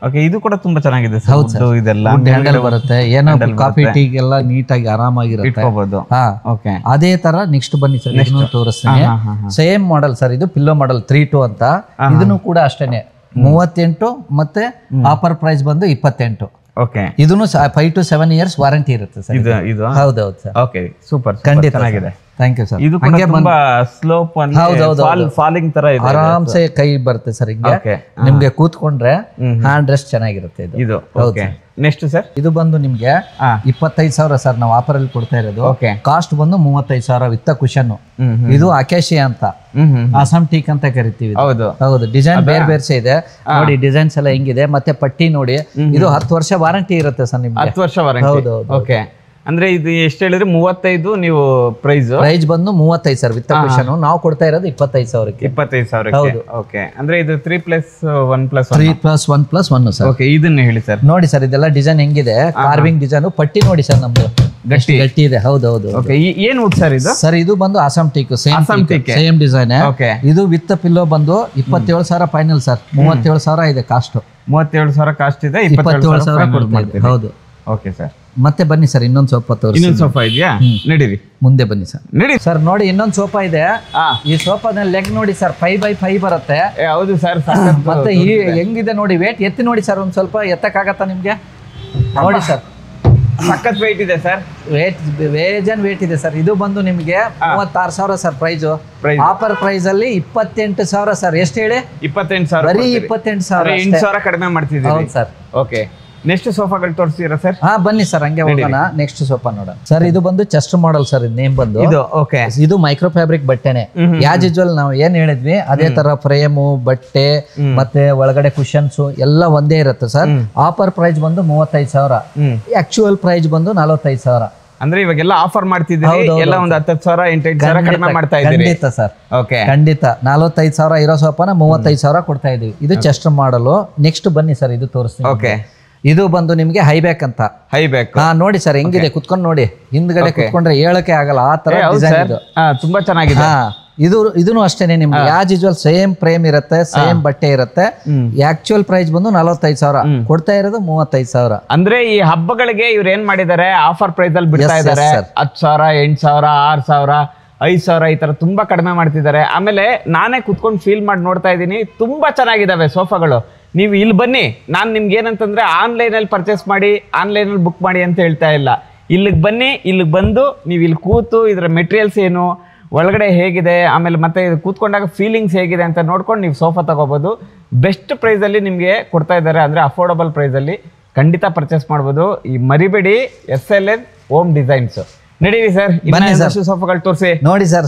ಓಕೆ, ಇದು ಕೂಡ ತುಂಬಾ ಚೆನ್ನಾಗಿದೆ ಸರ್.
ಹೌದು ಸರ್,
ಇದೆಲ್ಲ
ಹ್ಯಾಂಡಲ್ ಬರುತ್ತೆ, ಏನೋ ಕಾಫಿ ಟೀಗೆಲ್ಲ ನೀಟಾಗಿ ಆರಾಮಾಗಿರುತ್ತೆ.
ಹಾ,
ಓಕೆ. ಅದೇ ತರ ನೆಕ್ಸ್ಟ್ ಬನ್ನಿ ಸರ್, ಇದನ್ನು ತೋರಿಸ್ತೀನಿ. ಸೇಮ್ ಮಾಡೆಲ್ ಸರ್, ಇದು ಪಿಲ್ಲೋ ಮಾಡೆಲ್ ತ್ರೀ ಟು ಅಂತ. ಇದನ್ನು ಕೂಡ ಅಷ್ಟೇನೆ ಮೂವತ್ತೆಂಟು, ಮತ್ತೆ ಆಫರ್ ಪ್ರೈಸ್ ಬಂದು ಇಪ್ಪತ್ತೆಂಟು.
ಓಕೆ,
ಇದನ್ನು five to seven years warranty ಇರುತ್ತೆ ಸರ್.
ಇದು ಇದು
ಹೌದೌದು ಸರ್.
ಓಕೆ, ಸೂಪರ್,
ಖಂಡಿತ
ಚೆನ್ನಾಗಿದೆ.
Thank you sir.
ಇದು ತುಂಬಾ ಸ್ಲೋಪ್ ಫಾಲಿಂಗ್ ತರ ಇದೆ,
ಆರಾಮ್ಸೆ ಕೈ ಬರುತ್ತೆ ಸರ್. ಹಿಂಗೆ ನಿಮ್ಗೆ ಕೂತ್ಕೊಂಡ್ರೆ ಹ್ಯಾಂಡ್ ರೆಸ್ಟ್ ಚೆನ್ನಾಗಿರುತ್ತೆ ಇದು.
ಇದು ಓಕೆ. ನೆಕ್ಸ್ಟ್ ಸರ್,
ಇದು ಬಂದು ನಿಮ್ಗೆ ಇಪ್ಪತ್ತೈದು ಸಾವಿರ ಸರ್, ನಾವು ಆಫರ್ ಅಲ್ಲಿ ಕೊಡ್ತಾ ಇರೋದು. ಕಾಸ್ಟ್ ಬಂದು ಮೂವತ್ತೈದು ಸಾವಿರ ವಿತ್ ಕುಶನ್. ಇದು ಅಕೇಶಿಯಾ ಅಂತ, ಅಸ್ಸಾಂ ಟೀಕ್ ಅಂತ ಕರಿತೀವಿ.
ಹೌದು
ಹೌದು, ಡಿಸೈನ್ ಬೇರೆ ಬೇರೆ ಇದೆ ನೋಡಿ, ಡಿಸೈನ್ಸ್ ಎಲ್ಲ ಹೆಂಗಿದೆ. ಮತ್ತೆ ಪಟ್ಟಿ ನೋಡಿ, ಇದು ಹತ್ತು ವರ್ಷ ವಾರಂಟಿ ಇರುತ್ತೆ ಸರ್ ನಿಮ್ಗೆ.
ಹತ್ತು ವರ್ಷ ವಾರಂಟಿ. ಹೌದು. ಓಕೆ, ಅಂದ್ರೆ ಇದು ಎಷ್ಟು ಹೇಳಿದ್ರೆ ಮೂವತ್ತೈದು, ನೀವು ಪ್ರೈಸ್
ಪ್ರೈಸ್ ಬಂದು ಮೂವತ್ತೈದು ಸರ್ ವಿತ್ ಕುಶನ್. ನಾವು ಕೊಡ್ತಾ ಇರೋದು ಇಪ್ಪತ್ತೈದು ಸಾವಿರಕ್ಕೆ.
ಇಪ್ಪತ್ತೈದು ಸಾವಿರ. ಹೌದು. ಓಕೆ, ಅಂದ್ರೆ ಇದು three plus one plus
three plus one plus one sir.
Okay, ಇದನ್ನ ಹೇಳಿ ಸರ್.
ನೋಡಿ ಸರ್, ಇದೆಲ್ಲ ಡಿಸೈನ್ ಹೆಂಗಿದೆ, ಕಾರ್ವಿಂಗ್ ಡಿಸೈನ್. ಪಟ್ಟಿ ನೋಡಿ ಸರ್, ನಮ್ದು ಗಟ್ಟಿ ಗಟ್ಟಿ ಇದೆ. ಹೌದೌದು.
ಓಕೆ, ಏನ್ ವುಡ್ ಸರ್ ಇದು?
ಸರ್ ಇದು ಬಂದು Assam teak, same same design. ಇದು ವಿತ್ ಪಿಲ್ಲೋ ಬಂದು ಇಪ್ಪತ್ತೇಳು ಸಾವಿರ ಫೈನಲ್ ಸರ್. ಮೂವತ್ತೇಳು ಸಾವಿರ ಇದೆ ಕಾಸ್ಟ್.
ಮೂವತ್ತೇಳು ಸಾವಿರ ಕಾಸ್ಟ್ ಇದೆ,
ಇಪ್ಪತ್ತೇಳು ಸಾವಿರ ಕೊಡ್ತೀವಿ. ಹೌದು.
ಓಕೆ ಸರ್,
ಮತ್ತೆ ಬನ್ನಿ ಸರ್, ಇನ್ನೊಂದು ಸೋಫಾ ತೋರಿಸಿ.
ಇನ್ನೊಂದು ಸೋಫಾ ಇದೆಯಾ? ನಡೀರಿ,
ಮುಂದೆ ಬನ್ನಿ ಸರ್.
ನಡಿ
ಸರ್. ನೋಡಿ, ಇನ್ನೊಂದು ಸೋಫಾ ಇದೆ. ಈ ಸೋಫಾದ ಲೆಗ್ ನೋಡಿ ಸರ್, ಫೈವ್ ಬೈ ಫೈವ್ ಬರುತ್ತೆ.
ಹೌದು ಸರ್.
ಮತ್ತೆ ಈ ಹೆಂಗಿದೆ ನೋಡಿ, ವೇಟ್ ಎತ್ತಿ ನೋಡಿ ಸರ್, ಒಂದ್ ಸ್ವಲ್ಪ ಎತ್ತಕ್ಕಾಗತ್ತಾ ನಿಮ್ಗೆ? ನೋಡಿ ಸರ್,
ಸಖತ್ ವೇಟ್ ಇದೆ ಸರ್.
ವೇಟ್ ವೇಜನ್ ವೇಟ್ ಇದೆ ಸರ್. ಇದು ಬಂದು ನಿಮ್ಗೆ ಮೂವತ್ತಾರು ಸಾವಿರ ಸರ್ ಪ್ರೈಸ್. ಆಫರ್ ಪ್ರೈಸ್ ಅಲ್ಲಿ ಇಪ್ಪತ್ತೆಂಟು ಸಾವಿರ ಸರ್. ಎಷ್ಟು ಹೇಳಿ?
ಇಪ್ಪತ್ತೆಂಟು ಸಾವಿರ.
ಬರೀ ಇಪ್ಪತ್ತೆಂಟು ಸಾವಿರ,
ಎಂಟು ಸಾವಿರ ಕಡಿಮೆ ಮಾಡ್ತಿದ್ದೀವಿ.
ಹೌದು ಸರ್.
ಓಕೆ, ನೆಕ್ಸ್ಟ್ ಸೋಫಾಗಳು ತೋರಿಸ್ತೀರಾ ಸರ್?
ಹಾ, ಬನ್ನಿ ಸರ್, ಹಂಗೆ ಹೋಗೋಣ. ನೆಕ್ಸ್ಟ್ ಸೋಫಾ ನೋಡೋಣ ಸರ್. ಇದು ಬಂದು ಚೆಸ್ಟ್ ಮಾಡೆಲ್ ಸರ್. ಇದು ನೇಮ್ ಬಂದು
ಇದು. ಓಕೆ, ಇದು
ಮೈಕ್ರೋ ಫ್ಯಾಬ್ರಿಕ್ ಬಟ್ಟೆನೆ. ಯಾಸ್ ಯೂಶುವಲ್ ನಾವು ಏನ್ ಹೇಳಿದ್ವಿ ಅದೇ ತರ ಫ್ರೇಮು, ಬಟ್ಟೆ, ಮತ್ತೆ ಒಳಗಡೆ ಕುಶನ್ಸ್ ಎಲ್ಲ ಒಂದೇ ಇರುತ್ತೆ ಸರ್. ಆಫರ್ ಪ್ರೈಸ್ ಬಂದು ಮೂವತ್ತೈದು ಸಾವಿರ. ಆಕ್ಚುಯಲ್ ಪ್ರೈಸ್ ಬಂದು ನಲವತ್ತೈದು ಸಾವಿರ.
ಅಂದ್ರೆ ಇವಾಗೆಲ್ಲ ಆಫರ್ ಮಾಡ್ತಿದ್ದೀವಿ, ಎಲ್ಲ ಒಂದು ಹತ್ತು ಸಾವಿರ ಎಂಟೆಂಟು ಸಾವಿರ ಕಡಿಮೆ ಮಾಡ್ತಾ ಇದ್ದೀವಿ.
ಖಂಡಿತ ಸರ್.
ಓಕೆ,
ಖಂಡಿತ ನಲವತ್ತೈದು ಸಾವಿರ ಇರೋ ಸೋಫಾನ ಮೂವತ್ತೈದು ಸಾವಿರ ಕೊಡ್ತಾ ಇದೀವಿ. ಇದು ಚೆಸ್ಟ್ ಮಾಡಲು. ನೆಕ್ಸ್ಟ್ ಬನ್ನಿ ಸರ್, ಇದು ತೋರಿಸ್ತೀನಿ.
ಓಕೆ,
ಇದು ಬಂದು ನಿಮ್ಗೆ ಹೈಬ್ಯಾಕ್ ಅಂತ.
ಹೈಬ್ಯಾಕ್.
ಹಾ, ನೋಡಿ ಸರ್ ಹೆಂಗಿದೆ, ಕುತ್ಕೊಂಡು ನೋಡಿ. ಹಿಂದ್ಗಡೆ ಕುತ್ಕೊಂಡ್ರೆ ಹೇಳಕ್ಕೆ ಆಗಲ್ಲ ಆ ತರ ಡಿಸೈನ್ ಇದು.
ತುಂಬಾ ಚೆನ್ನಾಗಿದೆ.
ಹಾ, ಇದು ಇದನ್ನು ಅಷ್ಟೇನೆ ನಿಮ್ಗೆ ಯಾಸ್ ಯೂಶುವಲ್ ಸೇಮ್ ಫ್ರೇಮ್ ಇರುತ್ತೆ, ಸೇಮ್ ಬಟ್ಟೆ ಇರುತ್ತೆ. ಆಕ್ಚುಯಲ್ ಪ್ರೈಸ್ ಬಂದು ನಲವತ್ತೈದು ಸಾವಿರ, ಕೊಡ್ತಾ ಇರೋದು ಮೂವತ್ತೈದು ಸಾವಿರ.
ಅಂದ್ರೆ ಈ ಹಬ್ಬಗಳಿಗೆ ಇವ್ರು ಏನ್ ಮಾಡಿದ್ದಾರೆ, ಆಫರ್ ಪ್ರೈಸ್ ಅಲ್ಲಿ ಬಿಡ್ತಾ ಇದ್ದಾರೆ. ಹತ್ತು ಸಾವಿರ, ಎಂಟು ಸಾವಿರ, ಆರು ಸಾವಿರ, ಐದು ಸಾವಿರ ಈ ತರ ತುಂಬಾ ಕಡಿಮೆ ಮಾಡ್ತಿದ್ದಾರೆ. ಆಮೇಲೆ ನಾನೇ ಕುತ್ಕೊಂಡು ಫೀಲ್ ಮಾಡಿ ನೋಡ್ತಾ ಇದ್ದೀನಿ, ತುಂಬಾ ಚೆನ್ನಾಗಿದ್ದಾವೆ ಸೋಫಾಗಳು. ನೀವು ಇಲ್ಲಿ ಬನ್ನಿ, ನಾನು ನಿಮ್ಗೆ ಏನಂತಂದ್ರೆ ಆನ್ಲೈನಲ್ಲಿ ಪರ್ಚೇಸ್ ಮಾಡಿ, ಆನ್ಲೈನಲ್ಲಿ ಬುಕ್ ಮಾಡಿ ಅಂತ ಹೇಳ್ತಾ ಇಲ್ಲ. ಇಲ್ಲಿಗೆ ಬನ್ನಿ, ಇಲ್ಲಿಗೆ ಬಂದು ನೀವು ಇಲ್ಲಿ ಕೂತು ಇದರ ಮೆಟೀರಿಯಲ್ಸ್ ಏನು, ಒಳಗಡೆ ಹೇಗಿದೆ, ಆಮೇಲೆ ಮತ್ತೆ ಇದು ಕೂತ್ಕೊಂಡಾಗ ಫೀಲಿಂಗ್ಸ್ ಹೇಗಿದೆ ಅಂತ ನೋಡ್ಕೊಂಡು ನೀವು ಸೋಫಾ ತಗೋಬೋದು. ಬೆಸ್ಟ್ ಪ್ರೈಸಲ್ಲಿ ನಿಮಗೆ ಕೊಡ್ತಾ ಇದ್ದಾರೆ, ಅಂದರೆ ಅಫೋರ್ಡಬಲ್ ಪ್ರೈಸಲ್ಲಿ ಖಂಡಿತ ಪರ್ಚೇಸ್ ಮಾಡ್ಬೋದು. ಈ ಮರಿಬೇಡಿ, S L N home designs. ನಡೀರಿ ಸರ್, ಸೋಫಾಗಳು ತೋರಿಸಿ.
ನೋಡಿ ಸರ್,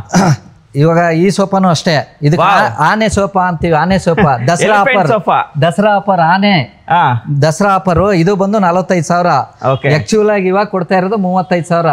ಇವಾಗ ಈ ಸೋಫಾನು ಅಷ್ಟೇ. ಇದಕ್ಕೆ ಆನೆ ಸೋಫಾ ಅಂತೀವಿ, ಆನೆ sofa. Dasara offer, Dasara offer ಆನೆ ದಸರಾ ಆಫರ್. ಇದು ಬಂದು ನಲವತ್ತೈದು ಸಾವಿರ. ಆಕ್ಚುಲ್ ಆಗಿ ಇವಾಗ ಕೊಡ್ತಾ ಇರೋದು ಮೂವತ್ತೈದು ಸಾವಿರ.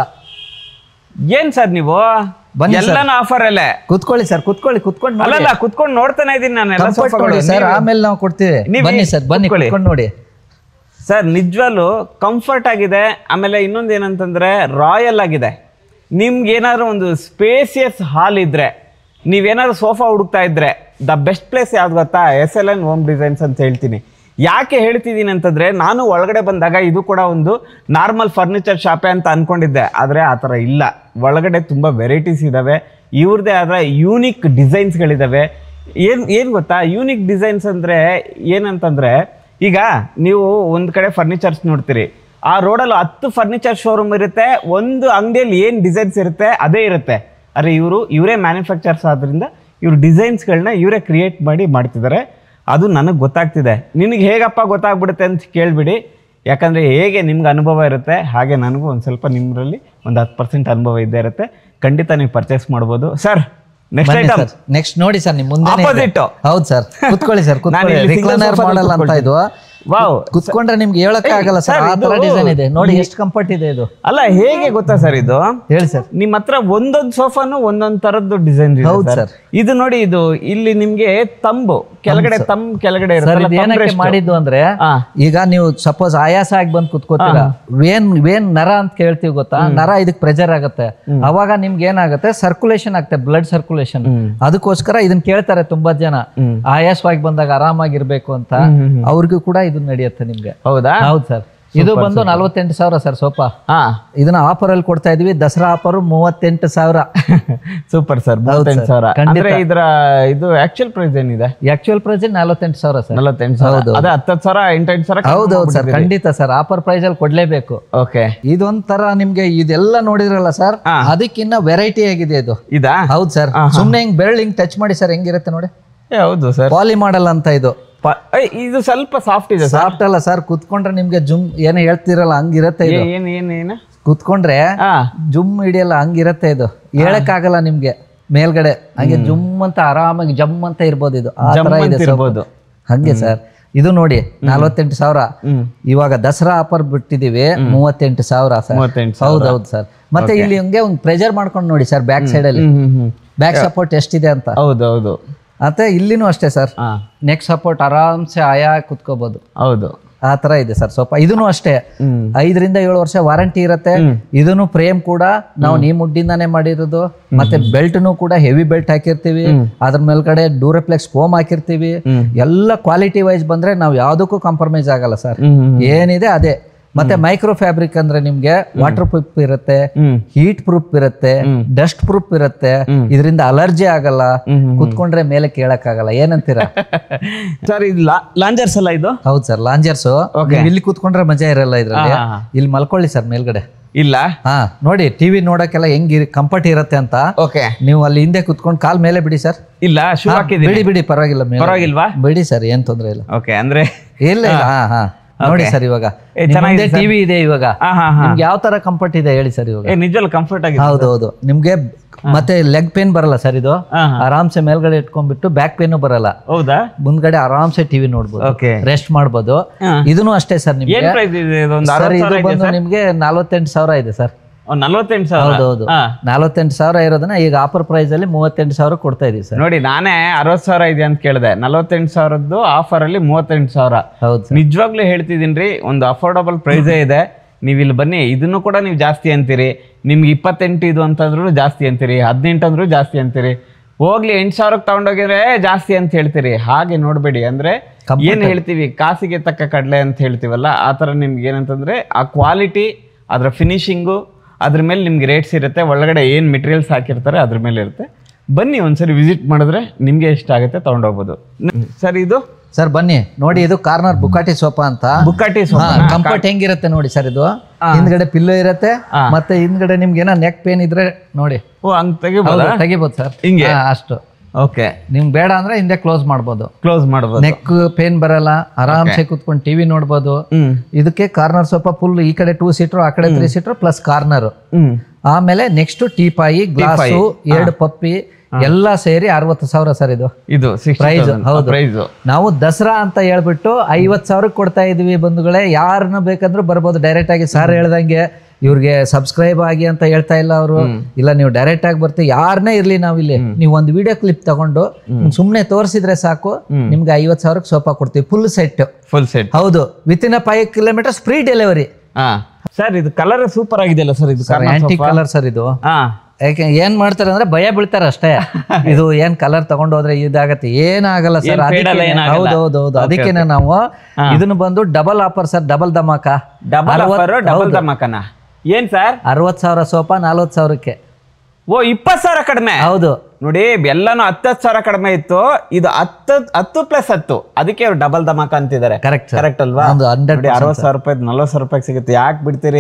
ಏನ್ ಸರ್ ನೀವು ಎಲ್ಲಾನು ಆಫರ್ ಅಲ್ಲೇ? ಕುತ್ಕೊಳ್ಳಿ
ಸರ್, ಕುತ್ಕೊಳ್ಳಿ, ಕುತ್ಕೊಂಡು
ಅಲ್ಲ ಕುತ್ಕೊಂಡು ನೋಡ್ತಾನೆ ಇದೀನಿ ನಾನು ಎಲ್ಲ
ಸೋಫಾಗಳು ಸರ್. ಆಮೇಲೆ ನಾವು ಕೊಡ್ತೀವಿ, ಬನ್ನಿ ಸರ್, ಬನ್ನಿ ಕುತ್ಕೊಂಡು ನೋಡಿ
ಸರ್. ನಿಜವಾಗ್ಲೂ ಕಂಫರ್ಟ್ ಆಗಿದೆ. ಆಮೇಲೆ ಇನ್ನೊಂದು ಏನಂತಂದ್ರೆ ರಾಯಲ್ ಆಗಿದೆ. ನಿಮ್ಗೆ ಏನಾದ್ರು ಒಂದು ಸ್ಪೇಸಿಯಸ್ ಹಾಲ್ ಇದ್ರೆ, ನೀವೇನಾದ್ರು ಸೋಫಾ ಹುಡುಕ್ತಾ ಇದ್ರೆ, ದ ಬೆಸ್ಟ್ ಪ್ಲೇಸ್ ಯಾವ್ದು ಗೊತ್ತಾ? S L N home designs ಅಂತ ಹೇಳ್ತೀನಿ. ಯಾಕೆ ಹೇಳ್ತಿದ್ದೀನಿ ಅಂತಂದ್ರೆ, ನಾನು ಒಳಗಡೆ ಬಂದಾಗ ಇದು ಕೂಡ ಒಂದು ನಾರ್ಮಲ್ ಫರ್ನಿಚರ್ ಶಾಪೇ ಅಂತ ಅನ್ಕೊಂಡಿದ್ದೆ, ಆದರೆ ಆ ಥರ ಇಲ್ಲ. ಒಳಗಡೆ ತುಂಬ ವೆರೈಟೀಸ್ ಇದ್ದಾವೆ, ಇವ್ರದ್ದೇ ಆದ ಯೂನಿಕ್ ಡಿಸೈನ್ಸ್ಗಳಿದ್ದಾವೆ. ಏನು ಏನು ಗೊತ್ತಾ, ಯೂನಿಕ್ ಡಿಸೈನ್ಸ್ ಅಂದರೆ ಏನಂತಂದರೆ, ಈಗ ನೀವು ಒಂದು ಕಡೆ ಫರ್ನಿಚರ್ಸ್ ನೋಡ್ತೀರಿ, ಆ ರೋಡಲ್ಲಿ ಹತ್ತು ಫರ್ನಿಚರ್ ಶೋರೂಮ್ ಇರುತ್ತೆ, ಒಂದು ಅಂಗಡಿಯಲ್ಲಿ ಏನು ಡಿಸೈನ್ಸ್ ಇರುತ್ತೆ ಅದೇ ಇರುತ್ತೆ. ಆದರೆ ಇವರು ಇವರೇ ಮ್ಯಾನುಫ್ಯಾಕ್ಚರ್ಸ್ ಆದ್ರಿಂದ ಇವರು ಡಿಸೈನ್ಸ್ಗಳನ್ನ ಇವರೇ ಕ್ರಿಯೇಟ್ ಮಾಡಿ ಮಾಡ್ತಿದ್ದಾರೆ. ಅದು ನನಗೆ ಗೊತ್ತಾಗ್ತಿದೆ. ನಿನಗೆ ಹೇಗಪ್ಪ ಗೊತ್ತಾಗ್ಬಿಡುತ್ತೆ ಅಂತ ಕೇಳಿಬಿಡಿ, ಯಾಕಂದರೆ ಹೇಗೆ ನಿಮ್ಗೆ ಅನುಭವ ಇರುತ್ತೆ ಹಾಗೆ ನನಗೂ ಒಂದು ಸ್ವಲ್ಪ ನಿಮ್ಮರಲ್ಲಿ ಒಂದು ಹತ್ತು ಪರ್ಸೆಂಟ್ ಅನುಭವ ಇದ್ದೇ ಇರುತ್ತೆ. ಖಂಡಿತ ನೀವು ಪರ್ಚೇಸ್ ಮಾಡ್ಬೋದು ಸರ್. ನೆಕ್ಸ್ಟ್ ಐಟಮ್
ನೆಕ್ಸ್ಟ್ ನೋಡಿ ಸರ್, ನಿಮ್ಮ ಮುಂದೆ
ಆಪೋಸಿಟ್.
ಹೌದು ಸರ್, ಕುತ್ಕೊಳ್ಳಿ ಸರ್, ಕುತ್ಕೊಳ್ಳಿ. ರಿಕ್ಲೈನರ್ ಮಾಡೆಲ್ ಅಂತ ಇದು.
ವಾವ್,
ಕುತ್ಕೊಂಡ್ರೆ ನಿಮ್ಗೆ ಹೇಳಕ್ಕೆ ಆಗಲ್ಲ ಸರ್, ಆ ತರ ಡಿಸೈನ್ ಇದೆ ನೋಡಿ, ಎಷ್ಟು ಕಂಫರ್ಟ್ ಇದೆ ಇದು.
ಅಲ್ಲ ಹೇಗೆ ಗೊತ್ತಾ ಸರ್ ಇದು,
ಹೇಳಿ ಸರ್.
ನಿಮ್ ಹತ್ರ ಒಂದೊಂದ್ ಸೋಫಾನು ಒಂದೊಂದ್ ತರದ್ದು ಡಿಸೈನ್ ಇದೆ
ಹೌದು
ಸರ್. ಇದು ನೋಡಿ, ಇದು ಇಲ್ಲಿ ನಿಮ್ಗೆ ತಂಬು ಕೆಳಗಡೆ, ತಮ್ ಕೆಳಗಡೆ
ಏನಕ್ಕೆ ಮಾಡಿದ್ದು ಅಂದ್ರೆ, ಈಗ ನೀವು ಸಪೋಸ್ ಆಯಾಸ ಆಗಿ ಬಂದ್ ಕುತ್ಕೋತೀರಾ, ವೇನ್ ವೇನ್ ನರ ಅಂತ ಕೇಳ್ತೀವಿ ಗೊತ್ತಾ, ನರ ಇದಕ್ ಪ್ರೆಷರ್ ಆಗುತ್ತೆ, ಅವಾಗ ನಿಮ್ಗೆ ಏನಾಗುತ್ತೆ, ಸರ್ಕ್ಯುಲೇಷನ್ ಆಗುತ್ತೆ, ಬ್ಲಡ್ ಸರ್ಕ್ಯುಲೇಷನ್. ಅದಕ್ಕೋಸ್ಕರ ಇದನ್ನ ಕೇಳ್ತಾರೆ ತುಂಬಾ ಜನ, ಆಯಾಸವಾಗಿ ಬಂದಾಗ ಆರಾಮಾಗಿರ್ಬೇಕು ಅಂತ, ಅವ್ರಿಗೂ ಕೂಡ ಇದು ನಡೆಯುತ್ತೆ ನಿಮ್ಗೆ.
ಹೌದಾ?
ಹೌದು ಸರ್. ಇದು ಬಂದು ನಲ್ವತ್ತೆಂಟು ಸಾವಿರ ಸರ್ ಸೋಫಾ. ಇದನ್ನ ಆಫರ್ ಅಲ್ಲಿ ಕೊಡ್ತಾ ಇದೀವಿ, ದಸರಾ ಆಫರ್ ಮೂವತ್ತೆಂಟು ಸಾವಿರ.
ಸೂಪರ್ ಸರ್, ಮೂವತ್ತೆಂಟು ಸಾವಿರ. ಅಂದ್ರೆ ಇದರ ಇದು ಆಕ್ಚುಯಲ್ ಪ್ರೈಸ್ ಏನಿದೆ?
ಆಕ್ಚುಯಲ್ ಪ್ರೈಸ್ ನಲ್ವತ್ತೆಂಟು ಸಾವಿರ ಸರ್.
ನಲ್ವತ್ತೆಂಟು ಸಾವಿರ, ಅದೇ ಹತ್ತತ್ತು ಸಾವಿರ ಎಂಟೆಂಟು ಸಾವಿರ.
ಹೌದೌದು ಸರ್, ಖಂಡಿತ ಸರ್, ಆಫರ್ ಪ್ರೈಸ್ ಅಲ್ಲಿ ಕೊಡ್ಲೇಬೇಕು.
ಓಕೆ,
ಇದೊಂಥರ ನಿಮ್ಗೆ ಇದೆಲ್ಲ ನೋಡಿದ್ರಲ್ಲ ಸರ್, ಅದಕ್ಕಿನ್ನ ವೆರೈಟಿ ಆಗಿದೆ ಇದು.
ಇದಾ?
ಹೌದು ಸರ್. ಸುಮ್ನೆ ಹಿಂಗ್ ಬೆರಳು ಹಿಂಗ್ ಟಚ್ ಮಾಡಿ ಸರ್, ಹೆಂಗಿರುತ್ತೆ ನೋಡಿ.
ಹೌದು ಸರ್,
ಪಾಲಿ ಮಾಡಲ್ ಅಂತ ಇದು.
ಇದು ಸ್ವಲ್ಪ ಸಾಫ್ಟ್ ಇದೆ.
ಸಾಫ್ಟ್ ಅಲ್ಲ ಸರ್, ಕುತ್ಕೊಂಡ್ರೆ ನಿಮ್ಗೆ ಜುಮ್ ಏನ್ ಹೇಳ್ತಿರಲ್ಲ ಹಂಗಿರತ್ತೆ ಇದು.
ಏನ್ ಏನ್ ಏನ
ಕುತ್ಕೊಂಡ್ರೆ ಜುಮ್ ಹಿಡಿಯಲ್ಲ, ಹಂಗಿರತ್ತೆ ಇದು. ಹೇಳಕ್ ಆಗಲ್ಲ ನಿಮ್ಗೆ ಮೇಲ್ಗಡೆ, ಹಂಗೆ ಜುಮ್ ಅಂತ ಆರಾಮಾಗಿ ಜಮ್ ಅಂತ ಇರ್ಬೋದು ಇದು. ಆ ತರ ಇದೆ ಹಂಗೆ ಸರ್. ಇದು ನೋಡಿ ನಲ್ವತ್ತೆಂಟು ಸಾವಿರ. ಇವಾಗ ದಸರಾ ಆಫರ್ ಬಿಟ್ಟಿದೀವಿ ಮೂವತ್ತೆಂಟು ಸಾವಿರ ಸರ್. ಹೌದೌದು ಸರ್. ಮತ್ತೆ ಇಲ್ಲಿ ಹಂಗೆ ಒಂದು ಪ್ರೆಜರ್ ಮಾಡ್ಕೊಂಡು ನೋಡಿ ಸರ್, ಬ್ಯಾಕ್ ಸೈಡ್ ಅಲ್ಲಿ ಬ್ಯಾಕ್ ಸಪೋರ್ಟ್ ಎಷ್ಟಿದೆ ಅಂತ.
ಹೌದೌದು.
ಮತ್ತೆ ಇಲ್ಲಿನೂ ಅಷ್ಟೇ ಸರ್, ನೆಕ್ ಸಪೋರ್ಟ್ ಆರಾಮ್ಸೆ ಆಯಾ ಕುತ್ಕೋಬಹುದು.
ಹೌದು,
ಆ ತರ ಇದೆ ಸರ್ ಸೋಫಾ. ಇದನ್ನು ಅಷ್ಟೇ ಐದರಿಂದ ಏಳು ವರ್ಷ ವಾರಂಟಿ ಇರುತ್ತೆ. ಇದನ್ನು ಫ್ರೇಮ್ ಕೂಡ ನಾವು ನೀ ಮುಡ್ಡಿಂದಾನೇ ಮಾಡಿರೋದು. ಮತ್ತೆ ಬೆಲ್ಟ್ನು ಕೂಡ ಹೆವಿ ಬೆಲ್ಟ್ ಹಾಕಿರ್ತೀವಿ, ಅದ್ರ ಮೇಲ್ಗಡೆ ಡ್ಯೂರಪ್ಲೆಕ್ಸ್ ಫೋಮ್ ಹಾಕಿರ್ತೀವಿ. ಎಲ್ಲ ಕ್ವಾಲಿಟಿ ವೈಸ್ ಬಂದ್ರೆ ನಾವು ಯಾವ್ದಕ್ಕೂ ಕಾಂಪ್ರಮೈಸ್ ಆಗಲ್ಲ ಸರ್, ಏನಿದೆ ಅದೇ. ಮತ್ತೆ ಮೈಕ್ರೋ ಫ್ಯಾಬ್ರಿಕ್ ಅಂದ್ರೆ ನಿಮ್ಗೆ ವಾಟರ್ ಪ್ರೂಫ್ ಇರುತ್ತೆ, ಹೀಟ್ ಪ್ರೂಫ್ ಇರುತ್ತೆ, ಡಸ್ಟ್ ಪ್ರೂಫ್ ಇರುತ್ತೆ. ಇದರಿಂದ ಅಲರ್ಜಿ ಆಗಲ್ಲ, ಕುತ್ಕೊಂಡ್ರೆ ಮೇಲೆ ಕೇಳಕ್ ಆಗಲ್ಲ. ಏನಂತೀರಾ
ಸರ್? ಇದು ಲಾಂಜರ್ಸ್ ಅಲ್ಲ ಇದು?
ಹೌದು ಸರ್, ಲಾಂಜರ್ಸ್. ಇಲ್ಲಿ ಕುತ್ಕೊಂಡ್ರೆ ಮಜಾ ಇರಲ್ಲ ಇದ್ರಲ್ಲಿ. ಇಲ್ಲಿ ಮಲ್ಕೊಳ್ಳಿ ಸರ್ ಮೇಲ್ಗಡೆ.
ಇಲ್ಲ
ಹಾ ನೋಡಿ, ಟಿವಿ ನೋಡಕ್ಕೆಲ್ಲ ಹೆಂಗ್ ಕಂಫರ್ಟ್ ಇರುತ್ತೆ ಅಂತ.
ಓಕೆ,
ನೀವು ಅಲ್ಲಿ ಹಿಂದೆ ಕುತ್ಕೊಂಡು ಕಾಲ್ ಮೇಲೆ ಬಿಡಿ ಸರ್.
ಇಲ್ಲ, ಶೂ ಹಾಕಿದೀನಿ.
ಬಿಡಿ ಬಿಡಿ, ಪರವಾಗಿಲ್ಲ,
ಪರವಾಗಿಲ್ವಾ?
ಬಿಡಿ ಸರ್, ಏನ್ ತೊಂದ್ರೆ ಇಲ್ಲ.
ಓಕೆ, ಅಂದ್ರೆ
ಇಲ್ಲ ಇಲ್ಲ. ಹಾ ಹಾ ನೋಡಿ ಸರ್, ಇವಾಗ ಟಿವಿ ಇದೆ. ಇವಾಗ ನಿಮ್ಗೆ ಯಾವ ತರ ಕಂಫರ್ಟ್ ಇದೆ ಹೇಳಿ ಸರ್? ಇವಾಗ
ನಿಜವಲ್ಲ ಕಂಫರ್ಟ್ ಆಗಿದೆ.
ಹೌದೌದು. ನಿಮ್ಗೆ ಮತ್ತೆ ಲೆಗ್ ಪೇನ್ ಬರಲ್ಲ ಸರ್. ಇದು ಆರಾಮ್ಸೆ ಮೇಲ್ಗಡೆ ಇಟ್ಕೊಂಡ್ಬಿಟ್ಟು ಬ್ಯಾಕ್ ಪೇನ್ ಬರಲ್ಲ.
ಹೌದಾ?
ಮುಂದ್ಗಡೆ ಆರಾಮ್ಸೆ ಟಿವಿ ನೋಡ್ಬೋದು, ರೆಸ್ಟ್ ಮಾಡ್ಬೋದು. ಇದನ್ನು ಅಷ್ಟೇ ಸರ್. ನಿಮ್ಗೆ ಸರ್ ಇದು ಬಂದು ನಿಮ್ಗೆ ನಲ್ವತ್ತೆಂಟು ಸಾವಿರ ಇದೆ ಸರ್.
ನಲ್ವತ್ತೆಂಟು ಸಾವಿರ?
ಹೌದೌದು, ನಲ್ವತ್ತೆಂಟು ಸಾವಿರ ಇರೋದನ್ನ ಈಗ ಆಫರ್ ಪ್ರೈಸ್ ಅಲ್ಲಿ ಮೂವತ್ತೆಂಟು ಸಾವಿರ ಕೊಡ್ತಾ ಇದೀವಿ ಸರ್.
ನೋಡಿ, ನಾನೇ ಅರವತ್ ಸಾವಿರ ಇದೆ ಅಂತ ಕೇಳಿದೆ, ನಲ್ವತ್ತೆಂಟು ಸಾವಿರದ್ದು ಆಫರ್ ಅಲ್ಲಿ ಮೂವತ್ತೆಂಟು ಸಾವಿರ.
ಹೌದು,
ನಿಜವಾಗ್ಲೂ ಹೇಳ್ತಿದೀನಿ, ಒಂದು ಅಫೋರ್ಡಬಲ್ ಪ್ರೈಸೇ ಇದೆ. ನೀವು ಇಲ್ಲಿ ಬನ್ನಿ, ಇದನ್ನು ಕೂಡ ನೀವು ಜಾಸ್ತಿ ಅಂತೀರಿ. ನಿಮ್ಗೆ ಇಪ್ಪತ್ತೆಂಟು ಇದು ಅಂತಂದ್ರು ಜಾಸ್ತಿ ಅಂತೀರಿ, ಹದಿನೆಂಟು ಅಂದ್ರು ಜಾಸ್ತಿ ಅಂತೀರಿ. ಹೋಗ್ಲಿ ಎಂಟು ಸಾವಿರಕ್ಕೆ ತಗೊಂಡೋಗಿದ್ರೆ ಜಾಸ್ತಿ ಅಂತ ಹೇಳ್ತೀರಿ. ಹಾಗೆ ನೋಡ್ಬೇಡಿ. ಅಂದ್ರೆ ಏನ್ ಹೇಳ್ತೀವಿ, ಕಾಸಿಗೆ ತಕ್ಕ ಕಡಲೆ ಅಂತ ಹೇಳ್ತೀವಲ್ಲ, ಆ ತರ ನಿಮ್ಗೆ ಏನಂತಂದ್ರೆ ಆ ಕ್ವಾಲಿಟಿ, ಅದರ ಫಿನಿಶಿಂಗು, ಅದ್ರ ಮೇಲೆ ನಿಮ್ಗೆ ರೇಟ್ಸ್ ಇರುತ್ತೆ. ಒಳಗಡೆ ಏನು ಮೆಟೀರಿಯಲ್ಸ್ ಹಾಕಿರ್ತಾರೆ ಅದ್ರ ಮೇಲೆ ಇರುತ್ತೆ. ಬನ್ನಿ ಒಂದ್ಸರಿ ವಿಸಿಟ್ ಮಾಡಿದ್ರೆ ನಿಮ್ಗೆ ಎಷ್ಟ ಆಗುತ್ತೆ ತಗೊಂಡೋಗ್ಬೋದು. ಸರ್ ಇದು
ಸರ್ ಬನ್ನಿ ನೋಡಿ, ಇದು ಕಾರ್ನರ್ ಬುಕಾಟಿ ಸೋಫಾ ಅಂತ.
ಬುಕಾಟಿ
ಕಂಫರ್ಟ್ ಹೆಂಗಿರುತ್ತೆ ನೋಡಿ ಸರ್. ಇದು ಹಿಂದ್ಗಡೆ ಪಿಲ್ಲೋ ಇರುತ್ತೆ, ಮತ್ತೆ ಹಿಂದ್ಗಡೆ ನಿಮ್ಗೆ ಏನೋ ನೆಕ್ ಪೇನ್ ಇದ್ರೆ ನೋಡಿ,
ಓ ಹಂಗ್ ತೆಗಿಬೋದು
ತೆಗಿಬೋದು ಸರ್.
ಹಿಂಗೆ
ಅಷ್ಟು.
ಓಕೆ,
ನಿಮ್ಗೆ ಬೇಡ ಅಂದ್ರೆ ಹಿಂದೆ ಕ್ಲೋಸ್ ಮಾಡ್ಬೋದು,
ಕ್ಲೋಸ್ ಮಾಡ್ಬೋದು.
ನೆಕ್ ಪೇನ್ ಬರಲ್ಲ, ಆರಾಮ್ಸೆ ಕುತ್ಕೊಂಡು ಟಿವಿ ನೋಡ್ಬೋದು. ಇದಕ್ಕೆ ಕಾರ್ನರ್ ಸೋಫಾ ಫುಲ್, ಈ ಕಡೆ ಟೂ ಸೀಟರ್, ಆ ಕಡೆ ತ್ರೀ ಸೀಟರ್ ಪ್ಲಸ್ ಕಾರ್ನರ್. ಆಮೇಲೆ ನೆಕ್ಸ್ಟ್ ಟೀಪಾಯಿ, ಗ್ಲಾಸು, ಎರಡು ಪಪ್ಪಿ ಎಲ್ಲ ಸೇರಿ ಅರವತ್ತು ಸಾವಿರ ಸರ್ ಇದು
ಇದು
ಪ್ರೈಸ್. ಹೌದು, ನಾವು ದಸರಾ ಅಂತ ಹೇಳ್ಬಿಟ್ಟು ಐವತ್ ಸಾವಿರಕ್ಕೆ ಕೊಡ್ತಾ ಇದೀವಿ ಬಂಧುಗಳೇ. ಯಾರನ್ನ ಬೇಕಂದ್ರೂ ಬರ್ಬೋದು ಡೈರೆಕ್ಟ್ ಆಗಿ. ಸರ್ ಹೇಳ್ದಂಗೆ ಇವ್ರಿಗೆ ಸಬ್ಸ್ಕ್ರೈಬ್ ಆಗಿ ಅಂತ ಹೇಳ್ತಾ ಇಲ್ಲ ಅವರು, ಇಲ್ಲ ನೀವು ಡೈರೆಕ್ಟ್ ಆಗಿ ಬರ್ತೀವಿ, ಯಾರನ್ನೇ ಇರ್ಲಿ ನಾವಿಲ್ಲಿ ನೀವು ಒಂದು ವಿಡಿಯೋ ಕ್ಲಿಪ್ ತಗೊಂಡು ಸುಮ್ನೆ ತೋರಿಸಿದ್ರೆ ಸಾಕು, ನಿಮ್ಗೆ ಐವತ್ ಸಾವಿರಕ್ಕೆ ಸೋಫಾ ಕೊಡ್ತೀವಿ, ಫುಲ್ ಸೆಟ್.
ಫುಲ್ ಸೆಟ್,
ಹೌದು, with in five kilometres free delivery.
Sir ಇದು ಕಲರ್ ಸೂಪರ್ ಆಗಿದೆಯಲ್ಲ ಸರ್? ಇದು
ಆಂಟಿಕ್ ಕಲರ್ ಸರ್ ಇದು. ಯಾಕೆ ಏನ್ ಮಾಡ್ತಾರೆ ಅಂದ್ರೆ ಭಯ ಬೀಳ್ತಾರೆ ಅಷ್ಟೇ. ಇದು ಏನ್ ಕಲರ್ ತಗೊಂಡೋದ್ರೆ ಇದಾಗತ್ತೆ, ಏನಾಗಲ್ಲ ಸರ್. ಹೌದೌದೌದು, ಅದಕ್ಕೇನೆ ನಾವು ಇದನ್ನು ಬಂದು ಡಬಲ್ ಆಫರ್ ಸರ್, ಡಬಲ್ ಧಮಾಕ.
ಡಬಲ್ ಆಫರ್, ಡಬಲ್ ಧಮಾಕನ ಏನ್ ಸರ್?
ಅರವತ್ ಸಾವಿರ ಸೋಫಾ ನಲ್ವತ್ ಸಾವಿರಕ್ಕೆ.
ಓ, ಇಪ್ಪತ್ ಸಾವಿರ ಕಡಿಮೆ.
ಹೌದು
ನೋಡಿ, ಎಲ್ಲಾನು ಹತ್ತತ್ತು ಸಾವಿರ ಕಡಿಮೆ ಇತ್ತು, ಇದು ಹತ್ತು ಹತ್ತು ಪ್ಲಸ್ ಹತ್ತು, ಅದಕ್ಕೆ ಅವ್ರು ಡಬಲ್ ಧಮಾಕ ಅಂತಿದ್ದಾರೆ.
ಕರೆಕ್ಟ್
ಕರೆಕ್ಟ್ ಅಲ್ವಾ? ಅರವತ್ ಸಾವಿರ ರೂಪಾಯಿ ನಲ್ವತ್ ಸಾವಿರ ರೂಪಾಯಿ ಸಿಗುತ್ತೆ. ಯಾಕೆ ಬಿಡ್ತೀರಿ?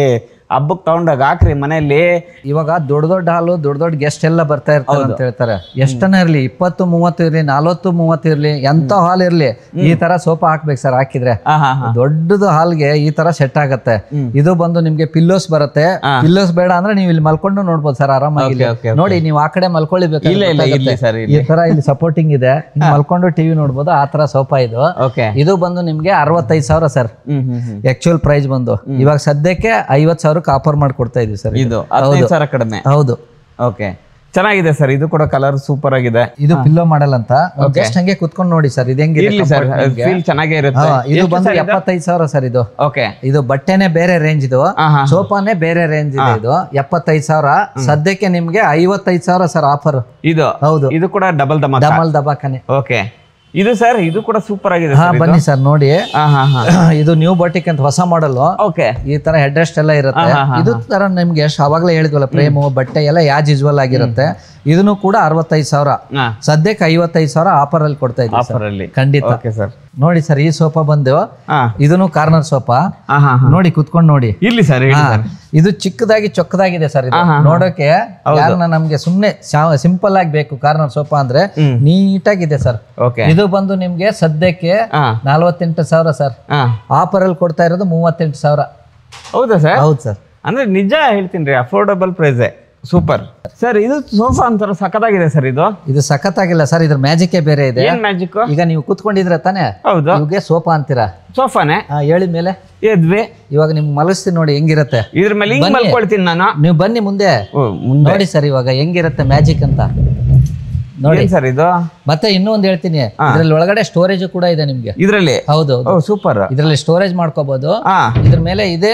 ಹಬ್ಬಕ್ಕೆ ತಗೊಂಡಾಗ ಹಾಕ್ರಿ ಮನೆಯಲ್ಲಿ.
ಇವಾಗ ದೊಡ್ಡ ದೊಡ್ಡ ಹಾಲು ದೊಡ್ಡ ದೊಡ್ಡ ಗೆಸ್ಟ್ ಎಲ್ಲ ಬರ್ತಾ ಇರ್ತಾರೆ ಅಂತ ಹೇಳ್ತಾರೆ. ಎಷ್ಟನ್ನ ಇರ್ಲಿ, ಇಪ್ಪತ್ತು ಮೂವತ್ತು ಇರ್ಲಿ, ನಲ್ವತ್ತು ಮೂವತ್ತು ಇರ್ಲಿ, ಎಂತ ಹಾಲ್ ಇರ್ಲಿ, ಈ ತರ ಸೋಫಾ ಹಾಕ್ಬೇಕು ಸರ್. ಹಾಕಿದ್ರೆ ದೊಡ್ಡದು ಹಾಲ್ಗೆ ಈ ತರ ಸೆಟ್ ಆಗತ್ತೆ. ಇದು ಬಂದು ನಿಮ್ಗೆ ಪಿಲ್ಲೋಸ್ ಬರುತ್ತೆ. ಪಿಲ್ಲೋಸ್ ಬೇಡ ಅಂದ್ರೆ ನೀವು ಇಲ್ಲಿ ಮಲ್ಕೊಂಡು ನೋಡ್ಬೋದು ಸರ್ ಆರಾಮಾಗಿ. ನೋಡಿ ನೀವು ಆ ಕಡೆ ಮಲ್ಕೊಳ್ಳಿಬೇಕು, ಈ ತರ ಇಲ್ಲಿ ಸಪೋರ್ಟಿಂಗ್ ಇದೆ, ಮಲ್ಕೊಂಡು ಟಿವಿ ನೋಡ್ಬೋದು. ಆ ತರ ಸೋಫಾ ಇದು. ಇದು ಬಂದು ನಿಮ್ಗೆ ಅರವತ್ತೈದು ಸಾವಿರ ಸರ್ ಆಕ್ಚುಯಲ್ ಪ್ರೈಸ್ ಬಂದು. ಇವಾಗ ಸದ್ಯಕ್ಕೆ ಐವತ್ ಸಾವಿರಕ್ಕೆ ಆಫರ್ ಮಾಡ್ಕೊಡ್ತಾ ಇದೀವಿ ಸರ್.
ಇದು ಹದಿನೈದು ಸಾವಿರ ಕಡಿಮೆ.
ಹೌದು.
ಓಕೆ, ಚೆನ್ನಾಗಿದೆ ಸರ್. ಇದು ಕೂಡ ಕಲರ್ ಸೂಪರ್ ಆಗಿದೆ.
ಇದು ಪಿಲ್ಲೋ ಮಾಡಲ್ ಅಂತ. ಜಸ್ಟ್ ಹಂಗೆ ಕುತ್ಕೊಂಡು ನೋಡಿ ಸರ್, ಇದು ಹೆಂಗಿದೆ
ಸರ್. ಫೀಲ್ ಚೆನ್ನಾಗೇ ಇರುತ್ತೆ.
ಇದು ಬಂದು ಎಪ್ಪತ್ತೈದು ಸಾವಿರ ಸರ್. ಇದು
ಓಕೆ,
ಇದು ಬಟ್ಟೆನೆ ಬೇರೆ ರೇಂಜ್, ಇದು ಸೋಫಾನೇ ಬೇರೆ ರೇಂಜ್ ಇದೆ. ಇದು ಎಪ್ಪತ್ತೈದು ಸಾವಿರ. ಸದ್ಯಕ್ಕೆ ನಿಮ್ಗೆ ಐವತ್ತೈದು ಸಾವಿರ ಸರ್ ಆಫರ್.
ಇದು ಹೌದು, ಇದು ಕೂಡ ಡಬಲ್ ದಮ
ಡಬಲ್ ದಬಾಕನೆ.
ಓಕೆ, ಇದು ಸರ್ ಇದು ಕೂಡ ಸೂಪರ್ ಆಗಿದೆ.
ಹಾ ಬನ್ನಿ ಸರ್ ನೋಡಿ. ಇದು ನ್ಯೂ ಬಾಟಿಕ್ ಅಂತ ಹೊಸ ಮಾಡಲ್.
ಓಕೆ, ಈ
ತರ ಹೆಡ್ ರೆಸ್ಟ್ ಎಲ್ಲ ಇರುತ್ತೆ. ಇದು ತರ ನಿಮ್ಗೆ ಎಷ್ಟು ಅವಾಗಲೇ ಹೇಳಿದ್ವಲ್ಲ, ಫ್ರೇಮು ಬಟ್ಟೆ ಎಲ್ಲ ಯಾಸ್ ಯೂಸ್ವಲ್ ಆಗಿರುತ್ತೆ. ಇದನ್ನು ಕೂಡ ಅರವತ್ತೈದು ಸಾವಿರ. ಸದ್ಯಕ್ಕೆ ಐವತ್ತೈದು ಸಾವಿರ ಆಫರ್ ಅಲ್ಲಿ ಕೊಡ್ತಾ ಇದ್ದೀವಿ ಖಂಡಿತ. ನೋಡಿ ಸರ್, ಈ ಸೋಫಾ ಬಂದು ಇದನ್ನು ಕಾರ್ನರ್ ಸೋಫಾ. ನೋಡಿ ಕುತ್ಕೊಂಡು ನೋಡಿ
ಇಲ್ಲಿ ಸರ್.
ಇದು ಚಿಕ್ಕದಾಗಿ ಚೊಕ್ಕದಾಗಿದೆ ಸರ್. ಇದು ನೋಡೋಕೆ ಯಾರನ್ನ ನಮ್ಗೆ ಸುಮ್ನೆ ಸಿಂಪಲ್ ಆಗಿ ಬೇಕು ಕಾರ್ನರ್ ಸೋಫಾ ಅಂದ್ರೆ, ನೀಟಾಗಿದೆ ಸರ್. ಇದು ಬಂದು ನಿಮ್ಗೆ ಸದ್ಯಕ್ಕೆ ನಲ್ವತ್ತೆಂಟು ಸಾವಿರ ಸರ್. ಆಫರ್ ಅಲ್ಲಿ ಕೊಡ್ತಾ ಇರೋದು ಮೂವತ್ತೆಂಟು ಸಾವಿರ.
ಹೌದಾ ಸರ್?
ಹೌದು ಸರ್.
ಅಂದ್ರೆ ನಿಜ ಹೇಳ್ತೀನಿ, ಅಫೋರ್ಡಬಲ್ ಪ್ರೈಸ್. Super sir. ಇದು ಸೋಫಾ ಅಂತಾರ ಸಖತ್ತಾಗಿದೆ ಸರ್. ಇದು ಇದು
ಸಖತ್ತಾಗಿಲ್ಲ ಸರ್, ಇದ್ರ ಮ್ಯಾಜಿಕ್ ಬೇರೆ ಇದೆ.
ಏನ್ ಮ್ಯಾಜಿಕ್? ಈಗ
ನೀವು ಕುತ್ಕೊಂಡಿದ್ರೆ ತಾನೆ.
ಹೌದು,
ಇವ್ಗೆ ಸೋಫಾ ಅಂತೀರಾ?
ಸೋಫಾನೆ
ಹೇಳಿದ ಮೇಲೆ
ಎದ್ವಿ.
ಇವಾಗ ನಿಮ್ಗೆ ಮಲಸ್ತೀನಿ ನೋಡಿ ಹೆಂಗಿರತ್ತೆ.
ಇದ್ರ ಮೇಲೆ ಹಿಂಗ್ ಮಲ್ಕೊಳ್ತೀನಿ ನಾನು.
ನೀವು ಬನ್ನಿ ಮುಂದೆ ನೋಡಿ ಸರ್ ಇವಾಗ ಹೆಂಗಿರತ್ತೆ ಮ್ಯಾಜಿಕ್ ಅಂತ ನೋಡಿ
ಸರ್. ಇದು
ಮತ್ತೆ ಇನ್ನೂ ಒಂದ್ ಹೇಳ್ತೀನಿ, ಇದ್ರಲ್ಲಿ ಒಳಗಡೆ ಸ್ಟೋರೇಜ್ ಕೂಡ ಇದೆ ನಿಮ್ಗೆ.
ಇದ್ರಲ್ಲಿ
ಹೌದು
ಸೂಪರ್.
ಇದ್ರಲ್ಲಿ ಸ್ಟೋರೇಜ್ ಮಾಡ್ಕೋಬಹುದು. ಇದ್ರ ಮೇಲೆ ಇದೆ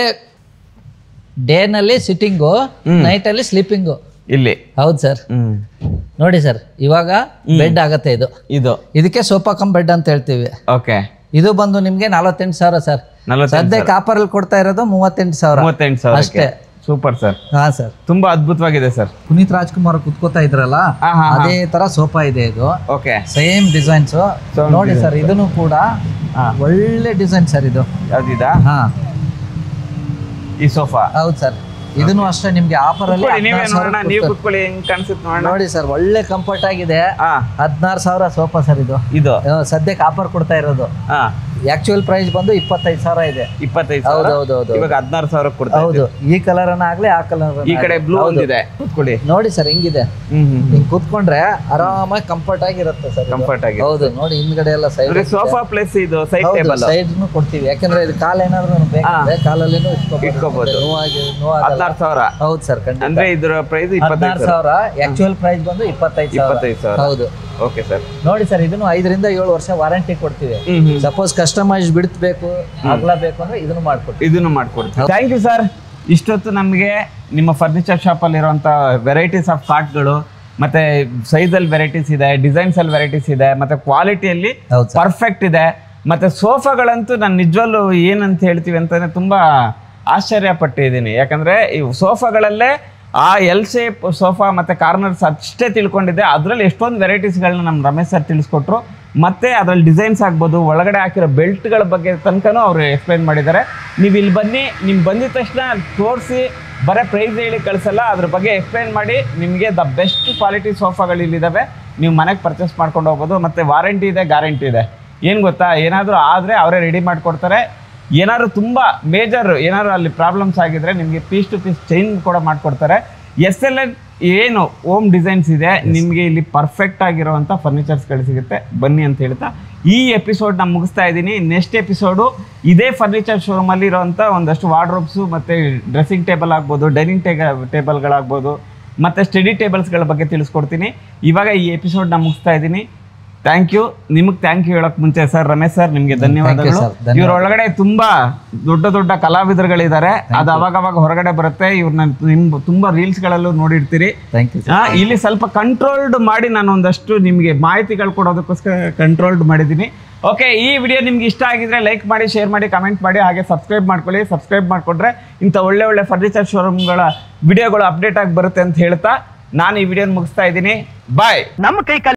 ಡೇ ನಲ್ಲಿ ಸಿಟ್ಟಿಂಗು, ನೈಟ್ ಅಲ್ಲಿ ಸ್ಲೀಪಿಂಗು
ಇಲ್ಲಿ.
ಹೌದು ಸರ್. ನೋಡಿ ಸರ್, ಇವಾಗ ಬೆಡ್ ಆಗತ್ತೆ. ಇದು ಇದು ಇದಕ್ಕೆ ಸೋಫಾ ಕಮ್ ಬೆಡ್ ಅಂತ ಹೇಳ್ತೀವಿ.
ಓಕೆ,
ಇದು ಬಂದು ನಿಮ್ಗೆ ನಲವತ್ತೆಂಟು ಸಾವಿರ ಸರ್. ಸದ್ಯಕ್ಕೆ ಆಫರ್ ಅಲ್ಲಿ ಕೊಡ್ತಾ ಇರೋದು ಮೂವತ್ತೆಂಟು ಸಾವಿರ.
ಮೂವತ್ತೆಂಟು ಸಾವಿರ
ಅಷ್ಟೇ.
Super sir.
ಹಾ ಸರ್,
ತುಂಬಾ ಅದ್ಭುತವಾಗಿದೆ ಸರ್.
ಪುನೀತ್ ರಾಜ್ಕುಮಾರ್ ಕುತ್ಕೋತಾ ಇದ್ರಲ್ಲ, ಅದೇ ತರ ಸೋಫಾ ಇದೆ ಇದು.
ಓಕೆ,
ಸೇಮ್ ಡಿಸೈನ್ಸ್ ನೋಡಿ ಸರ್. ಇದನ್ನು ಕೂಡ ಒಳ್ಳೆ ಡಿಸೈನ್ ಸರ್. ಇದು
ಯಾವ್ದಿದಾ? ಹಾ, ಈ ಸೋಫಾ.
ಹೌದು ಸರ್. ಇದನ್ನು ಅಷ್ಟೇ ನಿಮ್ಗೆ ಆಫರ್ ಅಲ್ಲಿ ನೋಡಿ ಸರ್. ಒಳ್ಳೆ ಕಂಫರ್ಟ್ ಆಗಿದೆ. ಹದಿನಾರು ಸಾವಿರ ಸೋಫಾ ಸರ್. ಇದು ಇದು ಸದ್ಯಕ್ಕೆ ಆಫರ್ ಕೊಡ್ತಾ ಇರೋದು. ಆಕ್ಚುಯಲ್ ಪ್ರೈಸ್ ಬಂದು ಇಪ್ಪತ್ತೈದು ಸಾವಿರ ಇದೆ.
ಇಪ್ಪತ್ತೈದು
ಹೌದು ಹೌದು ಹೌದು.
ಇವಾಗ ಹದಿನಾರು ಸಾವಿರ ಕೊಡ್ತಾ.
ಹೌದು, ಈ ಕಲರ್ ಅನ್ನ ಆಗ್ಲಿ ಆ ಕಲರ್.
ಈ ಕಡೆ ಬ್ಲೂ ಇದೆ. ಕೂತ್ಕೊಳ್ಳಿ
ನೋಡಿ ಸರ್ ಹೆಂಗಿದೆ. ಹಿಂಗ್ ಕೂತ್ಕೊಂಡ್ರೆ ಆರಾಮಾಗಿ ಕಂಫರ್ಟ್ ಆಗಿರುತ್ತೆ ಸರ್.
ಕಂಫರ್ಟ್ ಆಗಿ.
ಹೌದು ನೋಡಿ, ಹಿಂದ್ಗಡೆ ಎಲ್ಲ ಸೈಡ್
ಸೋಫಾ ಪ್ಲಸ್ ಇದು ಸೈಡ್ ಟೇಬಲ್
ಸೈಡ್ ಕೊಡ್ತೀವಿ. ಯಾಕಂದ್ರೆ ಇದು ಕಾಲ್ ಏನಾದ್ರು ಬೇಕಂದ್ರೆ ಕಾಲಲ್ಲಿ
ಇಟ್ಕೋಬಹುದು. ಹದಿನಾರು ಸಾವಿರ.
ಹೌದು ಸರ್.
ಅಂದ್ರೆ ಇದ್ರ ಪ್ರೈಸ್
ಹದಿನಾರು ಸಾವಿರ. ಆಕ್ಚುಯಲ್ ಪ್ರೈಸ್ ಬಂದು ಇಪ್ಪತ್ತೈದು
ಇಪ್ಪತ್ತೈದು ಸಾವಿರ.
ಹೌದು.
Okay sir.
ನೋಡಿ ಸರ್, ಇದನ್ನು ಐದರಿಂದ ಏಳು ವರ್ಷ ವಾರಂಟಿ ಕೊಡ್ತೀವಿ. ಸಪೋಸ್ ಕಸ್ಟಮೈಸ್ ಬಿಡ್ಬೇಕು ಆಗ್ಲಬೇಕು ಅಂದ್ರೆ ಇದನ್ನು ಮಾಡ್ಕೊಡ್ತೀವಿ.
ಇದನ್ನು ಮಾಡ್ಕೊಡ್ತೀವಿ. Thank you sir. ಇಷ್ಟೊತ್ತು ನಮಗೆ ನಿಮ್ಮ ಫರ್ನಿಚರ್ ಶಾಪ್ ಅಲ್ಲಿ ಇರುವಂತ ವೆರೈಟೀಸ್ ಆಫ್ ಕಾರ್ಟ್ಗಳು, ಮತ್ತೆ ಸೈಜ್ ಅಲ್ಲಿ ವೆರೈಟೀಸ್ ಇದೆ, ಡಿಸೈನ್ಸ್ ಅಲ್ಲಿ ವೆರೈಟೀಸ್ ಇದೆ, ಮತ್ತೆ ಕ್ವಾಲಿಟಿಯಲ್ಲಿ ಪರ್ಫೆಕ್ಟ್ ಇದೆ. ಮತ್ತೆ ಸೋಫಾಗಳಂತೂ ನಾನು ನಿಜವಲ್ಲೂ ಏನಂತ ಹೇಳ್ತೀವಿ ಅಂತಾನೆ ತುಂಬಾ ಆಶ್ಚರ್ಯ ಪಟ್ಟಿದ್ದೀನಿ. ಯಾಕಂದ್ರೆ ಈ ಸೋಫಾಗಳಲ್ಲೇ ಆ ಎಲ್ ಶೇಪ್ ಸೋಫಾ ಮತ್ತೆ ಕಾರ್ನರ್ಸ್ ಅಷ್ಟೇ ತಿಳ್ಕೊಂಡಿದ್ದೆ. ಅದರಲ್ಲಿ ಎಷ್ಟೊಂದು ವೆರೈಟೀಸ್ಗಳನ್ನ ನಮ್ಮ ರಮೇಶ್ ಸರ್ ತಿಳಿಸ್ಕೊಟ್ರು. ಮತ್ತೆ ಅದರಲ್ಲಿ ಡಿಸೈನ್ಸ್ ಆಗ್ಬೋದು, ಒಳಗಡೆ ಹಾಕಿರೋ ಬೆಲ್ಟ್ಗಳ ಬಗ್ಗೆ ತನಕನೂ ಅವರು ಎಕ್ಸ್ಪ್ಲೈನ್ ಮಾಡಿದ್ದಾರೆ. ನೀವು ಇಲ್ಲಿ ಬನ್ನಿ, ನಿಮ್ಗೆ ಬಂದಿದ ತಕ್ಷಣ ತೋರಿಸಿ ಬರೀ ಪ್ರೈಸ್ ಹೇಳಿ ಕಳಿಸಲ್ಲ, ಅದ್ರ ಬಗ್ಗೆ ಎಕ್ಸ್ಪ್ಲೈನ್ ಮಾಡಿ ನಿಮಗೆ ದ ಬೆಸ್ಟ್ ಕ್ವಾಲಿಟಿ ಸೋಫಾಗಳು ಇಲ್ಲಿದ್ದಾವೆ. ನೀವು ಮನೆಗೆ ಪರ್ಚೇಸ್ ಮಾಡ್ಕೊಂಡು ಹೋಗ್ಬೋದು. ಮತ್ತು ವಾರಂಟಿ ಇದೆ, ಗ್ಯಾರಂಟಿ ಇದೆ. ಏನು ಗೊತ್ತಾ, ಏನಾದರೂ ಆದರೆ ಅವರೇ ರೆಡಿ ಮಾಡಿಕೊಡ್ತಾರೆ. ಏನಾದ್ರು ತುಂಬ ಮೇಜರ್ ಏನಾದ್ರು ಅಲ್ಲಿ ಪ್ರಾಬ್ಲಮ್ಸ್ ಆಗಿದ್ರೆ ನಿಮಗೆ ಪೀಸ್ ಟು ಪೀಸ್ ಚೇಂಜ್ ಕೂಡ ಮಾಡಿಕೊಡ್ತಾರೆ. ಎಸ್ ಎಲ್ ಎನ್ ಏನು ಓಮ್ ಡಿಸೈನ್ಸ್ ಇದೆ, ನಿಮಗೆ ಇಲ್ಲಿ ಪರ್ಫೆಕ್ಟ್ ಆಗಿರುವಂಥ ಫರ್ನಿಚರ್ಸ್ಗಳು ಸಿಗುತ್ತೆ. ಬನ್ನಿ ಅಂತ ಹೇಳ್ತಾ ಈ ಎಪಿಸೋಡ್ ನಾನು ಮುಗಿಸ್ತಾ ಇದ್ದೀನಿ. ನೆಕ್ಸ್ಟ್ ಎಪಿಸೋಡು ಇದೇ ಫರ್ನಿಚರ್ ಶೋರೂಮಲ್ಲಿ ಇರೋವಂಥ ಒಂದಷ್ಟು ವಾರ್ಡ್ರೋಬ್ಸು ಮತ್ತು ಡ್ರೆಸ್ಸಿಂಗ್ ಟೇಬಲ್ ಆಗ್ಬೋದು, ಡೈನಿಂಗ್ ಟೇ ಟೇಬಲ್ಗಳಾಗ್ಬೋದು, ಮತ್ತು ಸ್ಟಡಿ ಟೇಬಲ್ಸ್ಗಳ ಬಗ್ಗೆ ತಿಳಿಸ್ಕೊಡ್ತೀನಿ. ಇವಾಗ ಈ ಎಪಿಸೋಡ್ ನಾನು ಮುಗಿಸ್ತಾ ಇದ್ದೀನಿ. Thank you. ನಿಮಗೆ ಥ್ಯಾಂಕ್ ಯು ಹೇಳಕ್ ಮುಂಚೆ ಸರ್, ರಮೇಶ್ ಸರ್ ನಿಮಗೆ ಧನ್ಯವಾದಗಳು. ಇವ್ರ ಒಳಗಡೆ ತುಂಬಾ ದೊಡ್ಡ ದೊಡ್ಡ ಕಲಾವಿದರುಗಳಿದ್ದಾರೆ. ಅದು ಅವಾಗ ಅವಾಗ ಹೊರಗಡೆ ಬರುತ್ತೆ. ಇವ್ರನ್ನ ನಿಮ್ ತುಂಬಾ ರೀಲ್ಸ್ ಗಳಲ್ಲೂ ನೋಡಿರ್ತೀರಿ. ಇಲ್ಲಿ ಸ್ವಲ್ಪ ಕಂಟ್ರೋಲ್ಡ್ ಮಾಡಿ ನಾನು ಒಂದಷ್ಟು ನಿಮಗೆ ಮಾಹಿತಿಗಳು ಕೊಡೋದಕ್ಕೋಸ್ಕರ ಕಂಟ್ರೋಲ್ಡ್ ಮಾಡಿದ್ದೀನಿ. ಓಕೆ, ಈ ವಿಡಿಯೋ ನಿಮ್ಗೆ ಇಷ್ಟ ಆಗಿದ್ರೆ ಲೈಕ್ ಮಾಡಿ, ಶೇರ್ ಮಾಡಿ, ಕಮೆಂಟ್ ಮಾಡಿ, ಹಾಗೆ ಸಬ್ಸ್ಕ್ರೈಬ್ ಮಾಡ್ಕೊಳ್ಳಿ. ಸಬ್ಸ್ಕ್ರೈಬ್ ಮಾಡ್ಕೊಂಡ್ರೆ ಇಂಥ ಒಳ್ಳೆ ಒಳ್ಳೆ ಫರ್ನಿಚರ್ ಶೋರೂಮ್ಗಳ ವಿಡಿಯೋಗಳು ಅಪ್ಡೇಟ್ ಆಗಿ ಬರುತ್ತೆ ಅಂತ ಹೇಳ್ತಾ ನಾನು ಈ ವಿಡಿಯೋ ಮುಗಿಸ್ತಾ ಇದ್ದೀನಿ. ಬಾಯ್.
ನಮ್ಮ ಕೈ